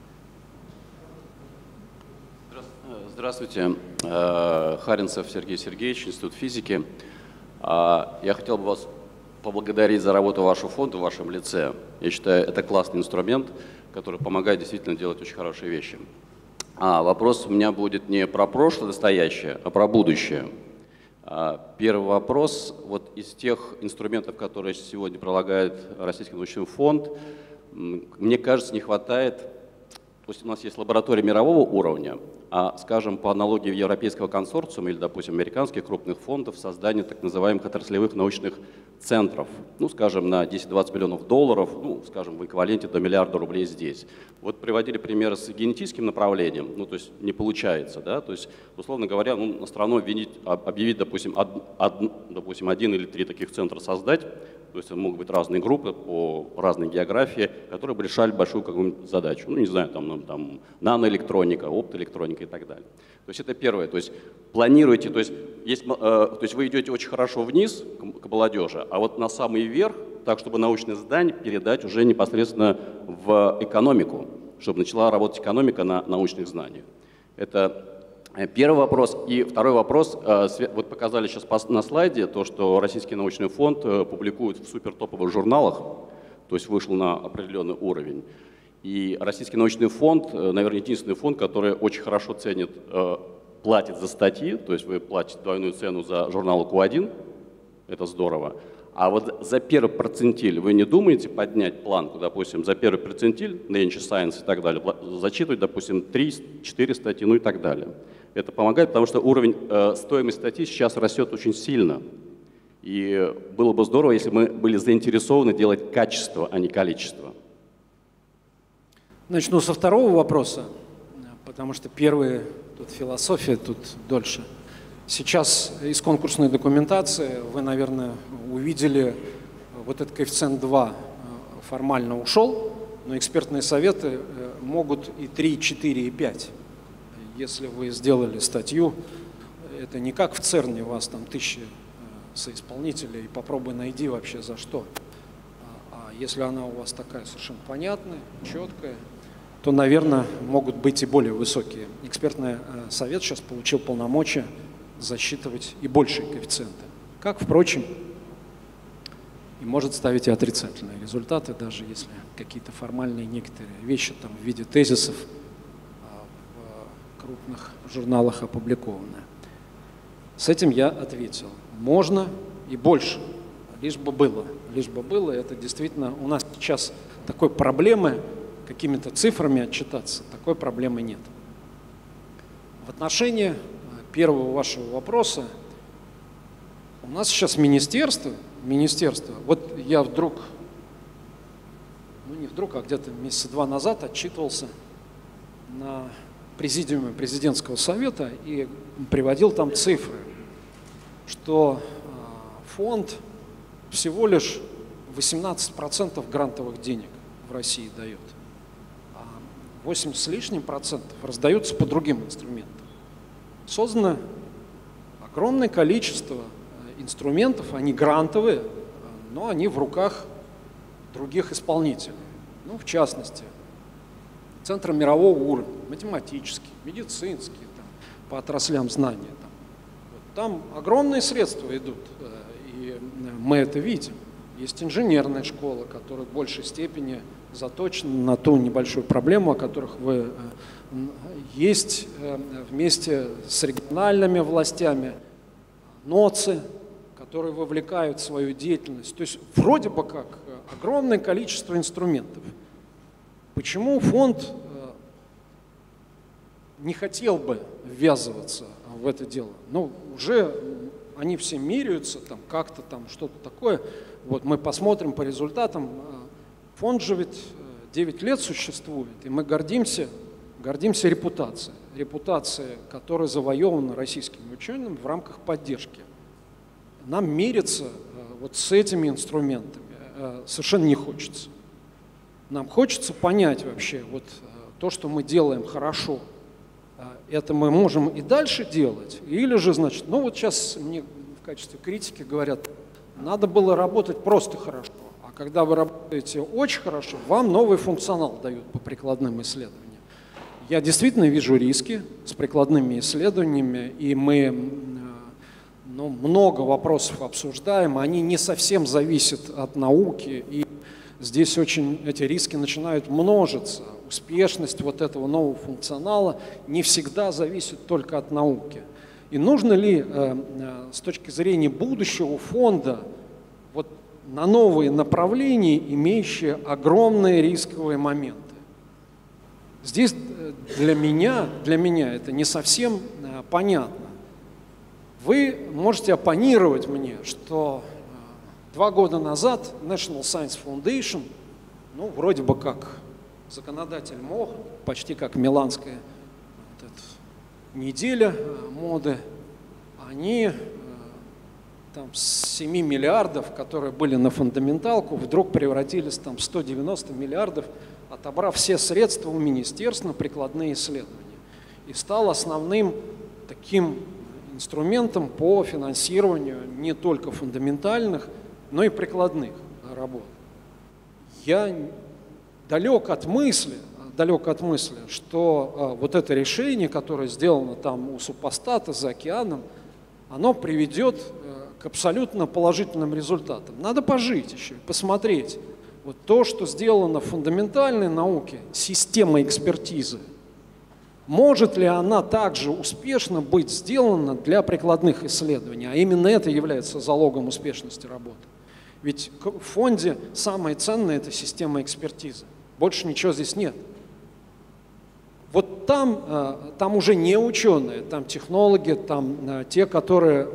Здравствуйте. Харинцев Сергей Сергеевич, Институт физики. Я хотел бы вас поблагодарить за работу вашего фонда в вашем лице. Я считаю, это классный инструмент, который помогает действительно делать очень хорошие вещи. Вопрос у меня будет не про прошлое, настоящее, а про будущее. Первый вопрос. Вот из тех инструментов, которые сегодня прилагает Российский научный фонд, мне кажется, не хватает. То есть у нас есть лаборатории мирового уровня, а, скажем, по аналогии европейского консорциума или, допустим, американских крупных фондов, создание так называемых отраслевых научных центров, ну, скажем, на 10-20 миллионов долларов, ну, скажем, в эквиваленте до миллиарда рублей здесь. Вот приводили примеры с генетическим направлением, ну, то есть не получается, да, то есть, условно говоря, ну, на страну объявить, допустим, один или три таких центра создать, то есть могут быть разные группы по разной географии, которые бы решали большую какую-нибудь задачу. Ну, не знаю, там наноэлектроника, оптоэлектроника и так далее. То есть это первое. То есть планируете, то есть вы идете очень хорошо вниз к молодежи, а вот на самый верх, так, чтобы научное здание передать уже непосредственно в экономику, чтобы начала работать экономика на научных знаниях. Это первый вопрос. И второй вопрос. Вот показали сейчас на слайде то, что Российский научный фонд публикует в супертоповых журналах, то есть вышел на определенный уровень. И Российский научный фонд, наверное, единственный фонд, который очень хорошо ценит, платит за статьи, то есть вы платите двойную цену за журнал Q1, это здорово. А вот за первый процентиль вы не думаете поднять планку, допустим, за первый процентиль, Nature Science и так далее, зачитывать, допустим, 3-4 статьи, ну и так далее. Это помогает, потому что уровень стоимости статьи сейчас растет очень сильно. И было бы здорово, если мы были заинтересованы делать качество, а не количество. Начну со второго вопроса, потому что первый, тут философия, тут дольше. Сейчас из конкурсной документации вы, наверное, увидели, вот этот коэффициент 2 формально ушел, но экспертные советы могут и 3, и 4, и 5. Если вы сделали статью, это не как в ЦЕРНе, у вас там 1000 соисполнителей, и попробуй найди вообще за что. А если она у вас такая совершенно понятная, четкая, то, наверное, могут быть и более высокие. Экспертный совет сейчас получил полномочия засчитывать и большие коэффициенты. Как, впрочем, и может ставить и отрицательные результаты, даже если какие-то формальные некоторые вещи там в виде тезисов в крупных журналах опубликованы. С этим я ответил. Можно и больше, лишь бы было. Лишь бы было. Это действительно у нас сейчас такой проблемы, какими-то цифрами отчитаться, такой проблемы нет. В отношении первого вашего вопроса, у нас сейчас министерство, вот я вдруг, ну не вдруг, а где-то месяца 2 назад отчитывался на президиуме президентского совета и приводил там цифры, что фонд всего лишь 18% грантовых денег в России дает, а 80 с лишним процентов раздаются по другим инструментам. Создано огромное количество инструментов, они грантовые, но они в руках других исполнителей. Ну, в частности, центры мирового уровня, математические, медицинские, там, по отраслям знания. Там огромные средства идут, и мы это видим. Есть инженерная школа, которая в большей степени заточена на ту небольшую проблему, о которых вы есть вместе с региональными властями, НОЦы, которые вовлекают в свою деятельность. То есть вроде бы как огромное количество инструментов. Почему фонд не хотел бы ввязываться в это дело? Ну, уже они все меряются, там как-то там что-то такое. Вот мы посмотрим по результатам. Фонд же ведь 9 лет существует, и мы гордимся репутацией. Репутацией, которая завоевана российскими учеными в рамках поддержки. Нам мериться вот с этими инструментами совершенно не хочется. Нам хочется понять вообще, вот то, что мы делаем хорошо, это мы можем и дальше делать, или же, значит, ну вот сейчас мне в качестве критики говорят, надо было работать просто хорошо, а А когда вы работаете очень хорошо, вам новый функционал дают по прикладным исследованиям. Я действительно вижу риски с прикладными исследованиями, и мы много вопросов обсуждаем, они не совсем зависят от науки, и здесь эти риски начинают множиться. Успешность вот этого нового функционала не всегда зависит только от науки. И нужно ли с точки зрения будущего фонда вот на новые направления, имеющие огромные рисковые моменты? Здесь для меня это не совсем понятно. Вы можете оппонировать мне, что 2 года назад National Science Foundation, вроде бы как законодатель мог, почти как миланская неделя моды, они там с 7 миллиардов, которые были на фундаменталку, вдруг превратились там в 190 миллиардов, отобрав все средства у министерств на прикладные исследования. И стал основным таким инструментом по финансированию не только фундаментальных, но и прикладных работ. Я далек от мысли, что вот это решение, которое сделано там у супостата за океаном, оно приведет к абсолютно положительным результатам. Надо пожить еще, посмотреть. Вот то, что сделано в фундаментальной науке, система экспертизы, может ли она также успешно быть сделана для прикладных исследований? А именно это является залогом успешности работы. Ведь в фонде самое ценное – это система экспертизы. Больше ничего здесь нет. Вот там уже не ученые, там технологи, там те, которые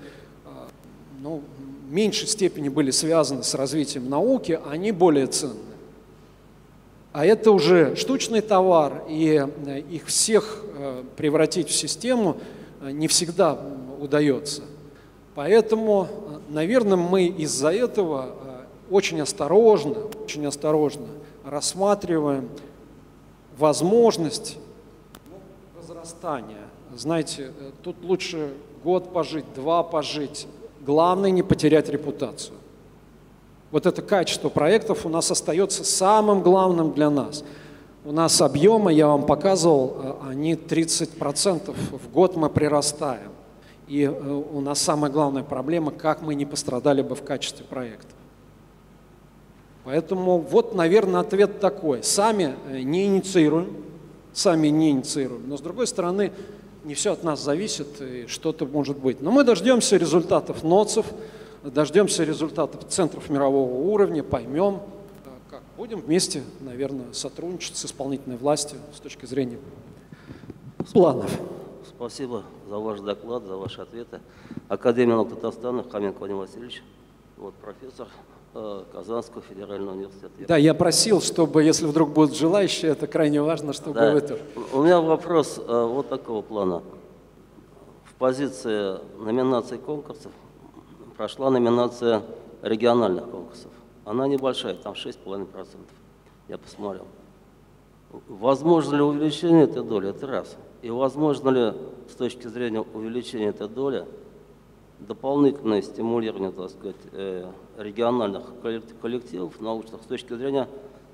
в меньшей степени были связаны с развитием науки, они более ценны. А это уже штучный товар, и их всех превратить в систему не всегда удается. Поэтому, наверное, мы из-за этого очень осторожно рассматриваем возможность возрастания. Знаете, тут лучше год пожить, 2 пожить. Главное не потерять репутацию. Вот это качество проектов у нас остается самым главным для нас. У нас объемы, я вам показывал, они 30% в год мы прирастаем. И у нас самая главная проблема, как мы не пострадали бы в качестве проекта. Поэтому вот, наверное, ответ такой. Сами не инициируем, но с другой стороны, не все от нас зависит, и что-то может быть. Но мы дождемся результатов НОЦев, дождемся результатов центров мирового уровня, поймем, как будем вместе, наверное, сотрудничать с исполнительной властью с точки зрения планов. Спасибо за ваш доклад, за ваши ответы. Академия наук Татарстана, Хоменко Владимир Васильевич, профессор Казанского федерального университета. Да, я просил, чтобы, если вдруг будут желающие, это крайне важно, чтобы вы тоже. У меня вопрос вот такого плана. В позиции номинаций конкурсов прошла номинация региональных конкурсов. Она небольшая, там 6,5%. Я посмотрел. Возможно ли увеличение этой доли? Это раз. И возможно ли с точки зрения увеличения этой доли дополнительное стимулирование, так сказать, региональных коллективов научных с точки зрения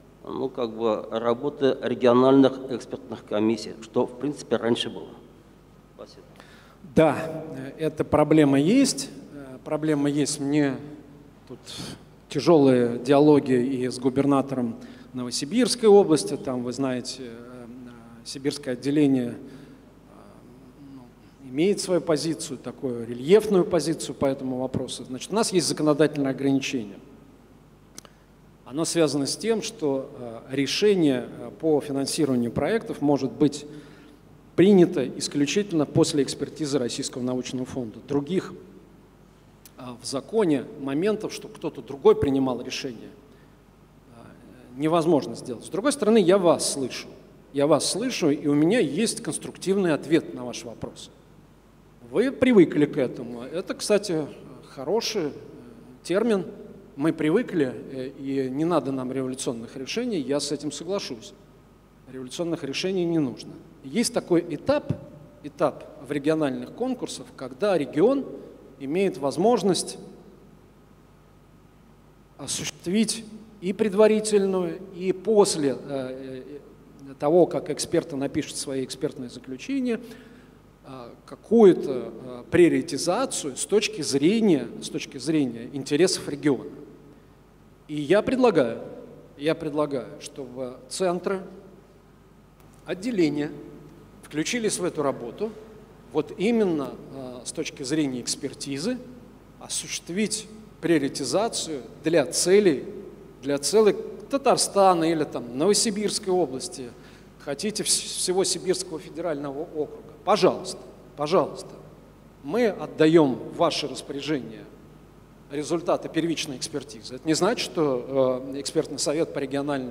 работы региональных экспертных комиссий, что в принципе раньше было? Спасибо. Да, эта проблема есть. Проблема есть. Мне тут тяжелые диалоги и с губернатором Новосибирской области, там, вы знаете, сибирское отделение имеет свою позицию, такую рельефную позицию по этому вопросу. Значит, у нас есть законодательное ограничение. Оно связано с тем, что решение по финансированию проектов может быть принято исключительно после экспертизы Российского научного фонда. Других в законе моментов, что кто-то другой принимал решение, невозможно сделать. С другой стороны, я вас слышу, и у меня есть конструктивный ответ на ваш вопрос. Вы привыкли к этому. Это, кстати, хороший термин. Мы привыкли, и не надо нам революционных решений, я с этим соглашусь. Революционных решений не нужно. Есть такой этап в региональных конкурсах, когда регион имеет возможность осуществить и предварительную, и после того, как эксперты напишут свои экспертные заключения, какую-то приоритизацию с точки зрения интересов региона. И я предлагаю, чтобы центры, отделения включились в эту работу, вот именно с точки зрения экспертизы, осуществить приоритизацию для целей Татарстана или там Новосибирской области, хотите всего Сибирского федерального округа. Пожалуйста, пожалуйста, мы отдаем в ваше распоряжение результаты первичной экспертизы. Это не значит, что экспертный совет по региональной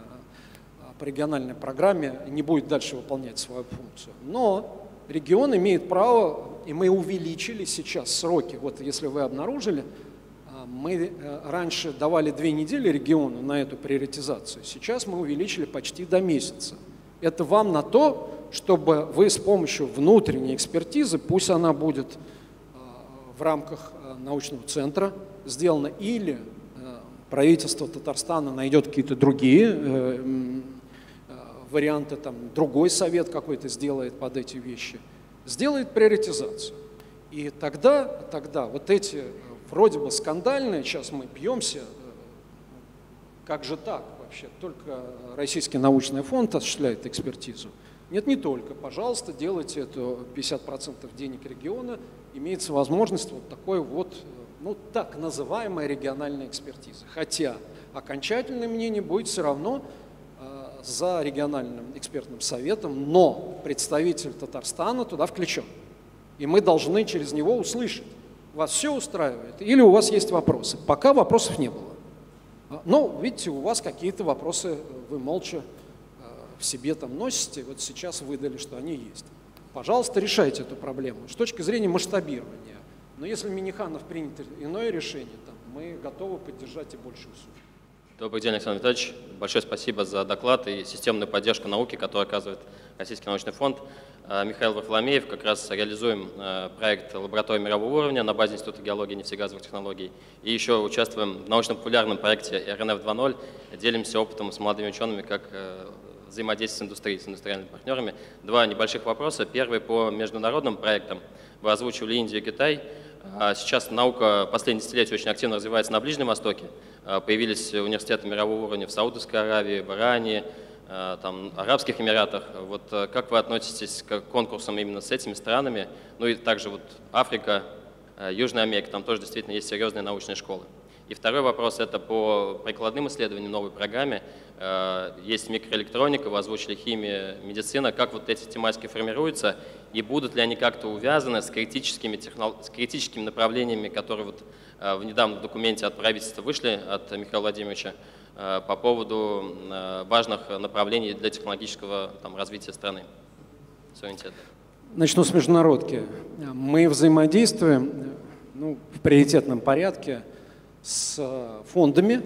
программе не будет дальше выполнять свою функцию. Но регион имеет право, и мы увеличили сейчас сроки. Вот если вы обнаружили, мы раньше давали 2 недели региону на эту приоритизацию, сейчас мы увеличили почти до месяца. Это вам на то, чтобы вы с помощью внутренней экспертизы, пусть она будет в рамках научного центра сделана, или правительство Татарстана найдет какие-то другие варианты, там, другой совет какой-то сделает под эти вещи, сделает приоритизацию. И тогда вот эти вроде бы скандальные, сейчас мы бьемся, как же так вообще, только Российский научный фонд осуществляет экспертизу. Нет, не только. Пожалуйста, делайте это 50% денег региона, имеется возможность вот такой вот, ну, так называемой региональной экспертизы. Хотя окончательное мнение будет все равно за региональным экспертным советом, но представитель Татарстана туда включен. И мы должны через него услышать, вас все устраивает или у вас есть вопросы. Пока вопросов не было. Но, видите, у вас какие-то вопросы, вы молча в себе там носите, вот сейчас выдали, что они есть. Пожалуйста, решайте эту проблему с точки зрения масштабирования. Но если Минниханов принят иное решение, там, мы готовы поддержать и больше услуг. Добрый день, Александр Витальевич. Большое спасибо за доклад и системную поддержку науки, которую оказывает Российский научный фонд. Михаил Варфоломеев, как раз реализуем проект лаборатории мирового уровня на базе Института геологии и нефтегазовых технологий. И еще участвуем в научно-популярном проекте РНФ 2.0, делимся опытом с молодыми учеными, как взаимодействие с индустрией, с индустриальными партнерами. 2 небольших вопроса. Первый по международным проектам. Вы озвучивали Индию и Китай. Сейчас наука последние десятилетия очень активно развивается на Ближнем Востоке. Появились университеты мирового уровня в Саудовской Аравии, в Иране, там, Арабских Эмиратах. Вот как вы относитесь к конкурсам именно с этими странами? Ну и также вот Африка, Южная Америка, там тоже действительно есть серьезные научные школы. И второй вопрос – это по прикладным исследованиям новой программе. Есть микроэлектроника, вы озвучили химия, медицина. Как вот эти тематики формируются и будут ли они как-то увязаны с критическими направлениями, которые вот в недавнем документе от правительства вышли, от Михаила Владимировича, по поводу важных направлений для технологического там, развития страны, суверенитета? Начну с международки. Мы взаимодействуем в приоритетном порядке с фондами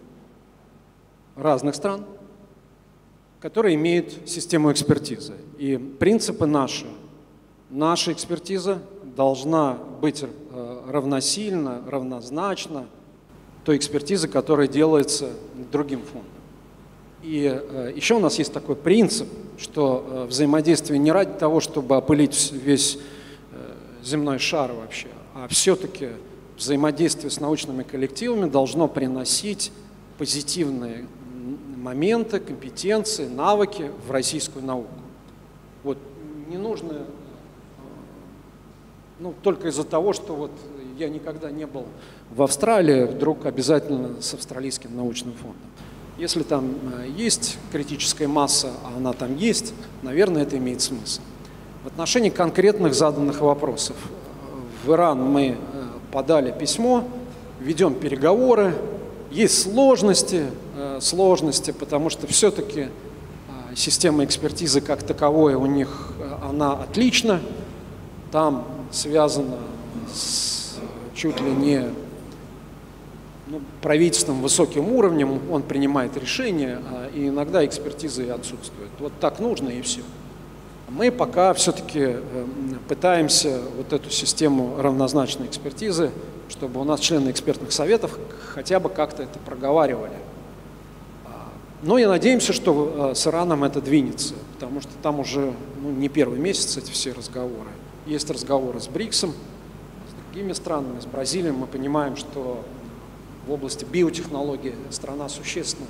разных стран, которые имеют систему экспертизы. И принципы наши. Наша экспертиза должна быть равносильна, равнозначна той экспертизе, которая делается другим фондом. И еще у нас есть такой принцип, что взаимодействие не ради того, чтобы опылить весь земной шар вообще, а все-таки взаимодействие с научными коллективами должно приносить позитивные моменты, компетенции, навыки в российскую науку. Вот не нужно, только из-за того, что вот я никогда не был в Австралии, вдруг обязательно с австралийским научным фондом. Если там есть критическая масса, а она там есть, наверное, это имеет смысл. В отношении конкретных заданных вопросов. В Иран мы подали письмо, ведем переговоры. Есть сложности, потому что все-таки система экспертизы как таковой у них, она отлична. Там связано с чуть ли не правительством высоким уровнем, он принимает решения, и иногда экспертизы отсутствуют. Вот так нужно и все. Мы пока все-таки пытаемся вот эту систему равнозначной экспертизы, чтобы у нас члены экспертных советов хотя бы как-то это проговаривали. Но я надеемся, что с Ираном это двинется, потому что там уже не первый месяц эти все разговоры. Есть разговоры с БРИКСом, с другими странами, с Бразилией. Мы понимаем, что в области биотехнологий страна существенно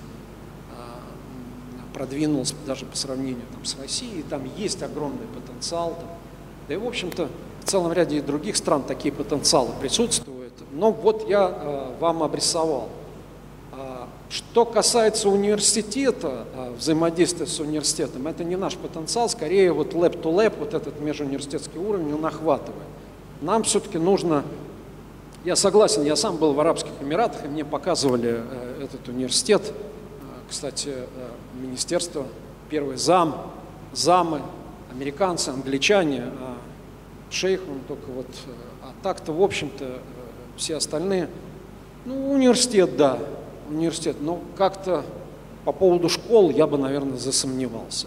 продвинулась даже по сравнению с Россией. Там есть огромный потенциал. Да и, в общем-то, в целом ряде и других стран такие потенциалы присутствуют. Но вот я вам обрисовал. Что касается университета, взаимодействия с университетом, это не наш потенциал, скорее вот lab-to-lab, вот этот межуниверситетский уровень, он охватывает. Нам все-таки нужно, я согласен, я сам был в Арабских Эмиратах, и мне показывали этот университет, кстати, министерство, первый замы, американцы, англичане, шейх, он только вот, а так-то, в общем-то, все остальные, университет, да. Университет, но как-то по поводу школ я бы, наверное, засомневался.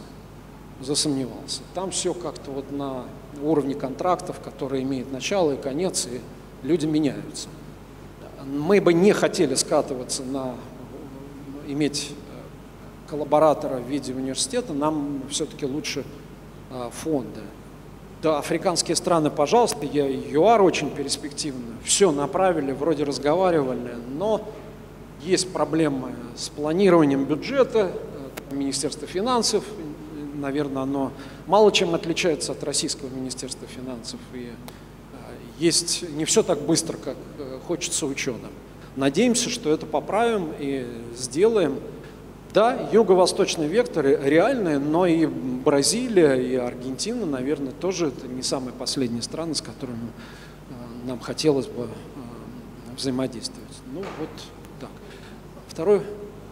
Там все как-то вот на уровне контрактов, которые имеют начало и конец, и люди меняются. Мы бы не хотели скатываться на иметь коллаборатора в виде университета, нам все-таки лучше фонды. Да, африканские страны, пожалуйста, ЮАР очень перспективно, все направили, вроде разговаривали, но есть проблемы с планированием бюджета, Министерство финансов, наверное, оно мало чем отличается от российского Министерства финансов. И есть не все так быстро, как хочется ученым. Надеемся, что это поправим и сделаем. Да, юго-восточный вектор реальный, но и Бразилия, и Аргентина, наверное, тоже это не самые последние страны, с которыми нам хотелось бы взаимодействовать. Ну вот. Второй.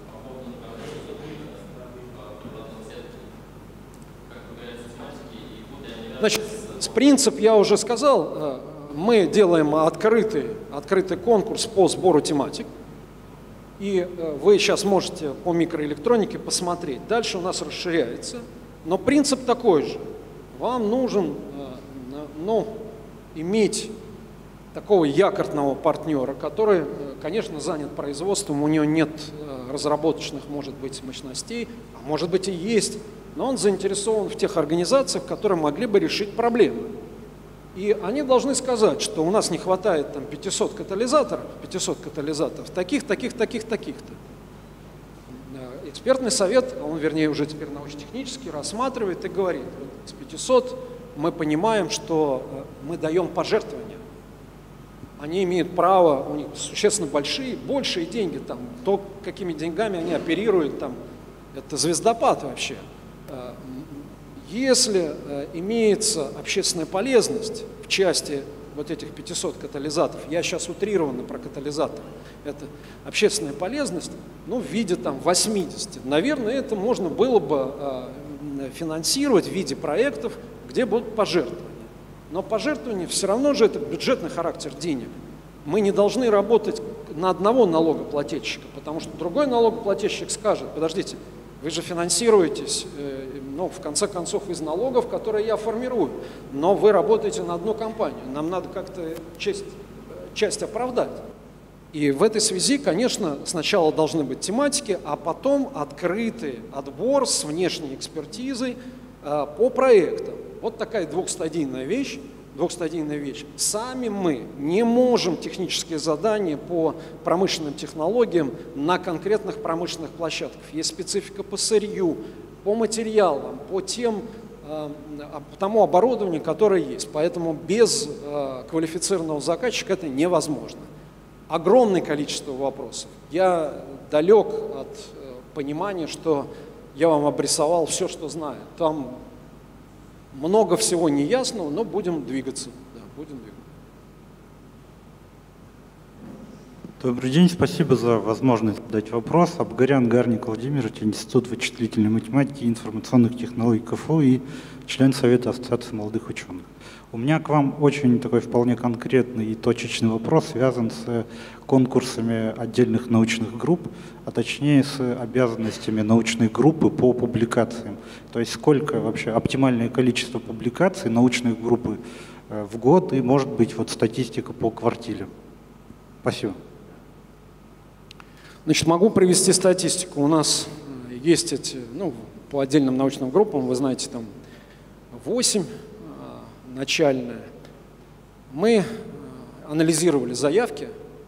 Значит, принцип я уже сказал. Мы делаем открытый конкурс по сбору тематик. И вы сейчас можете по микроэлектронике посмотреть. Дальше у нас расширяется. Но принцип такой же. Вам нужен иметь такого якорного партнера, который, конечно, занят производством, у него нет разработочных, может быть, мощностей, а может быть и есть, но он заинтересован в тех организациях, которые могли бы решить проблемы. И они должны сказать, что у нас не хватает 500 катализаторов, таких-то. Экспертный совет, он, вернее, уже теперь научно-технически рассматривает и говорит, вот из 500 мы понимаем, что мы даем пожертвования. Они имеют право, у них существенно большие деньги, то, какими деньгами они оперируют, это звездопад вообще. Если имеется общественная полезность в части вот этих 500 катализаторов, я сейчас утрированно про катализаторы, это общественная полезность, в виде 80. Наверное, это можно было бы финансировать в виде проектов, где будут пожертвования. Но пожертвования все равно же это бюджетный характер денег. Мы не должны работать на одного налогоплательщика, потому что другой налогоплательщик скажет, подождите, вы же финансируетесь, в конце концов, из налогов, которые я формирую, но вы работаете на одну компанию, нам надо как-то часть оправдать. И в этой связи, конечно, сначала должны быть тематики, а потом открытый отбор с внешней экспертизой по проектам. Вот такая двухстадийная вещь. Сами мы не можем технические задания по промышленным технологиям на конкретных промышленных площадках. Есть специфика по сырью, по материалам, по тому оборудованию, которое есть. Поэтому без квалифицированного заказчика это невозможно. Огромное количество вопросов. Я далек от понимания, что я вам обрисовал все, что знаю. Там много всего неясного, но будем двигаться. Да, будем двигаться. Добрый день, спасибо за возможность задать вопрос. Абгарян Гарник Владимирович, Институт вычислительной математики и информационных технологий КФУ и член Совета Ассоциации молодых ученых. У меня к вам очень такой вполне конкретный и точечный вопрос, связан с конкурсами отдельных научных групп, а точнее с обязанностями научной группы по публикациям. То есть сколько вообще оптимальное количество публикаций научной группы в год и, может быть, вот статистика по квартиле. Спасибо. Значит, могу привести статистику. У нас есть эти, по отдельным научным группам, вы знаете, там 8 начальные. Мы анализировали заявки,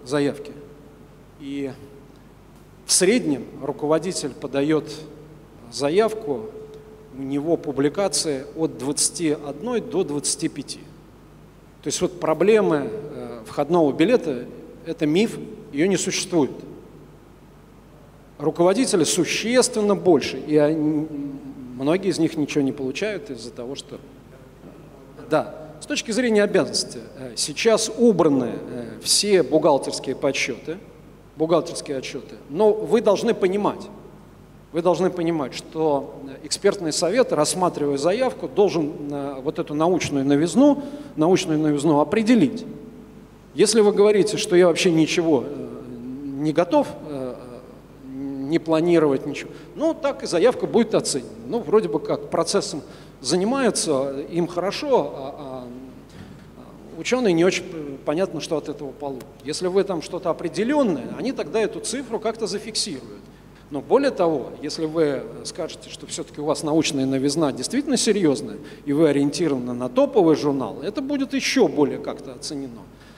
и в среднем руководитель подает заявку, у него публикации от 21 до 25. То есть вот проблемы входного билета – это миф, ее не существует. Руководителей существенно больше, и многие из них ничего не получают из-за того, что… Да, с точки зрения обязанности, сейчас убраны все бухгалтерские подсчеты, бухгалтерские отчеты, но вы должны понимать, что экспертный совет, рассматривая заявку, должен вот эту научную новизну определить. Если вы говорите, что я вообще ничего не готов, не планировать ничего, так и заявка будет оценена. Вроде бы как процессом занимаются, им хорошо, а ученые не очень понятно, что от этого получат. Если вы там что-то определенное, они тогда эту цифру как-то зафиксируют. Но более того, если вы скажете, что все-таки у вас научная новизна действительно серьезная, и вы ориентированы на топовый журнал, это будет еще более как-то оценено.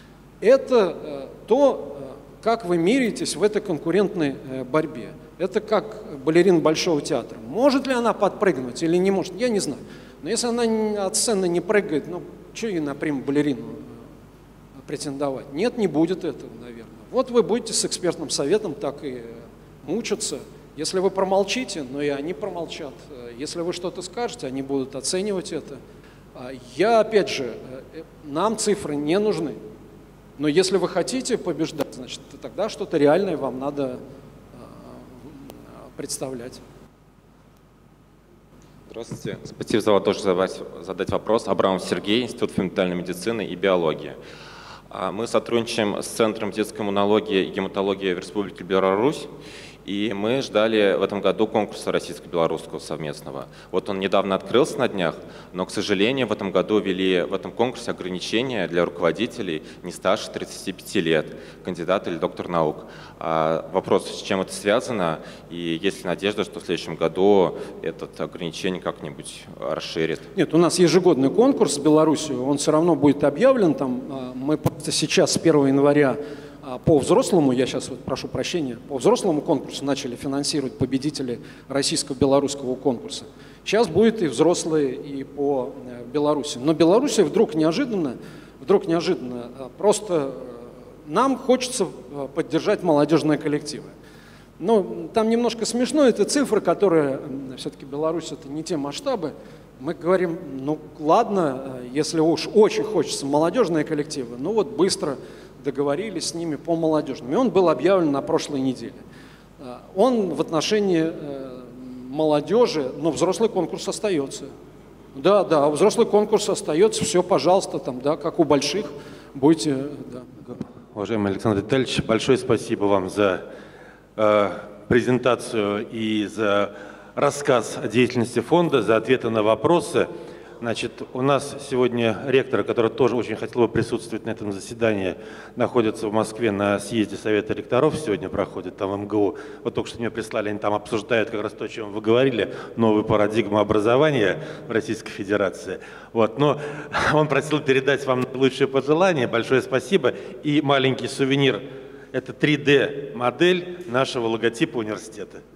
Это то, как вы меряетесь в этой конкурентной борьбе. Это как балерина Большого театра. Может ли она подпрыгнуть или не может, я не знаю. Но если она от сцены не прыгает, что ей на балерину претендовать? Нет, не будет этого, наверное. Вот вы будете с экспертным советом так и мучиться. Если вы промолчите, и они промолчат. Если вы что-то скажете, они будут оценивать это. Опять же, нам цифры не нужны. Но если вы хотите побеждать, значит, тогда что-то реальное вам надо представлять. Здравствуйте. Спасибо за возможность задать вопрос. Абрамов Сергей, Институт фундаментальной медицины и биологии. Мы сотрудничаем с Центром детской иммунологии и гематологии в Республике Беларусь. И мы ждали в этом году конкурса российско-белорусского совместного. Вот он недавно открылся на днях, но, к сожалению, в этом году ввели в этом конкурсе ограничения для руководителей не старше 35 лет, кандидат или доктор наук. Вопрос, с чем это связано, и есть ли надежда, что в следующем году это ограничение как-нибудь расширит? Нет, у нас ежегодный конкурс в Беларуси, он все равно будет объявлен. Мы просто сейчас с 1 января по взрослому, я сейчас прошу прощения, по взрослому конкурсу начали финансировать победителей российско-белорусского конкурса. Сейчас будет и взрослые, и по Беларуси. Но Беларусь вдруг неожиданно, просто нам хочется поддержать молодежные коллективы. Там немножко смешно, это цифры, которые, все-таки Беларусь это не те масштабы. Мы говорим, ладно, если уж очень хочется молодежные коллективы, быстро договорились с ними по молодежным. И он был объявлен на прошлой неделе. Он в отношении молодежи, но взрослый конкурс остается. Да, взрослый конкурс остается, все, пожалуйста, как у больших, будете… Да. Уважаемый Александр Витальевич, большое спасибо вам за презентацию и за рассказ о деятельности фонда, за ответы на вопросы. Значит, у нас сегодня ректор, который тоже очень хотел бы присутствовать на этом заседании, находится в Москве на съезде Совета ректоров, сегодня проходит там в МГУ. Вот только что мне прислали, они там обсуждают как раз то, о чем вы говорили, новую парадигму образования в Российской Федерации. Но он просил передать вам лучшие пожелания, большое спасибо. И маленький сувенир, это 3D-модель нашего логотипа университета.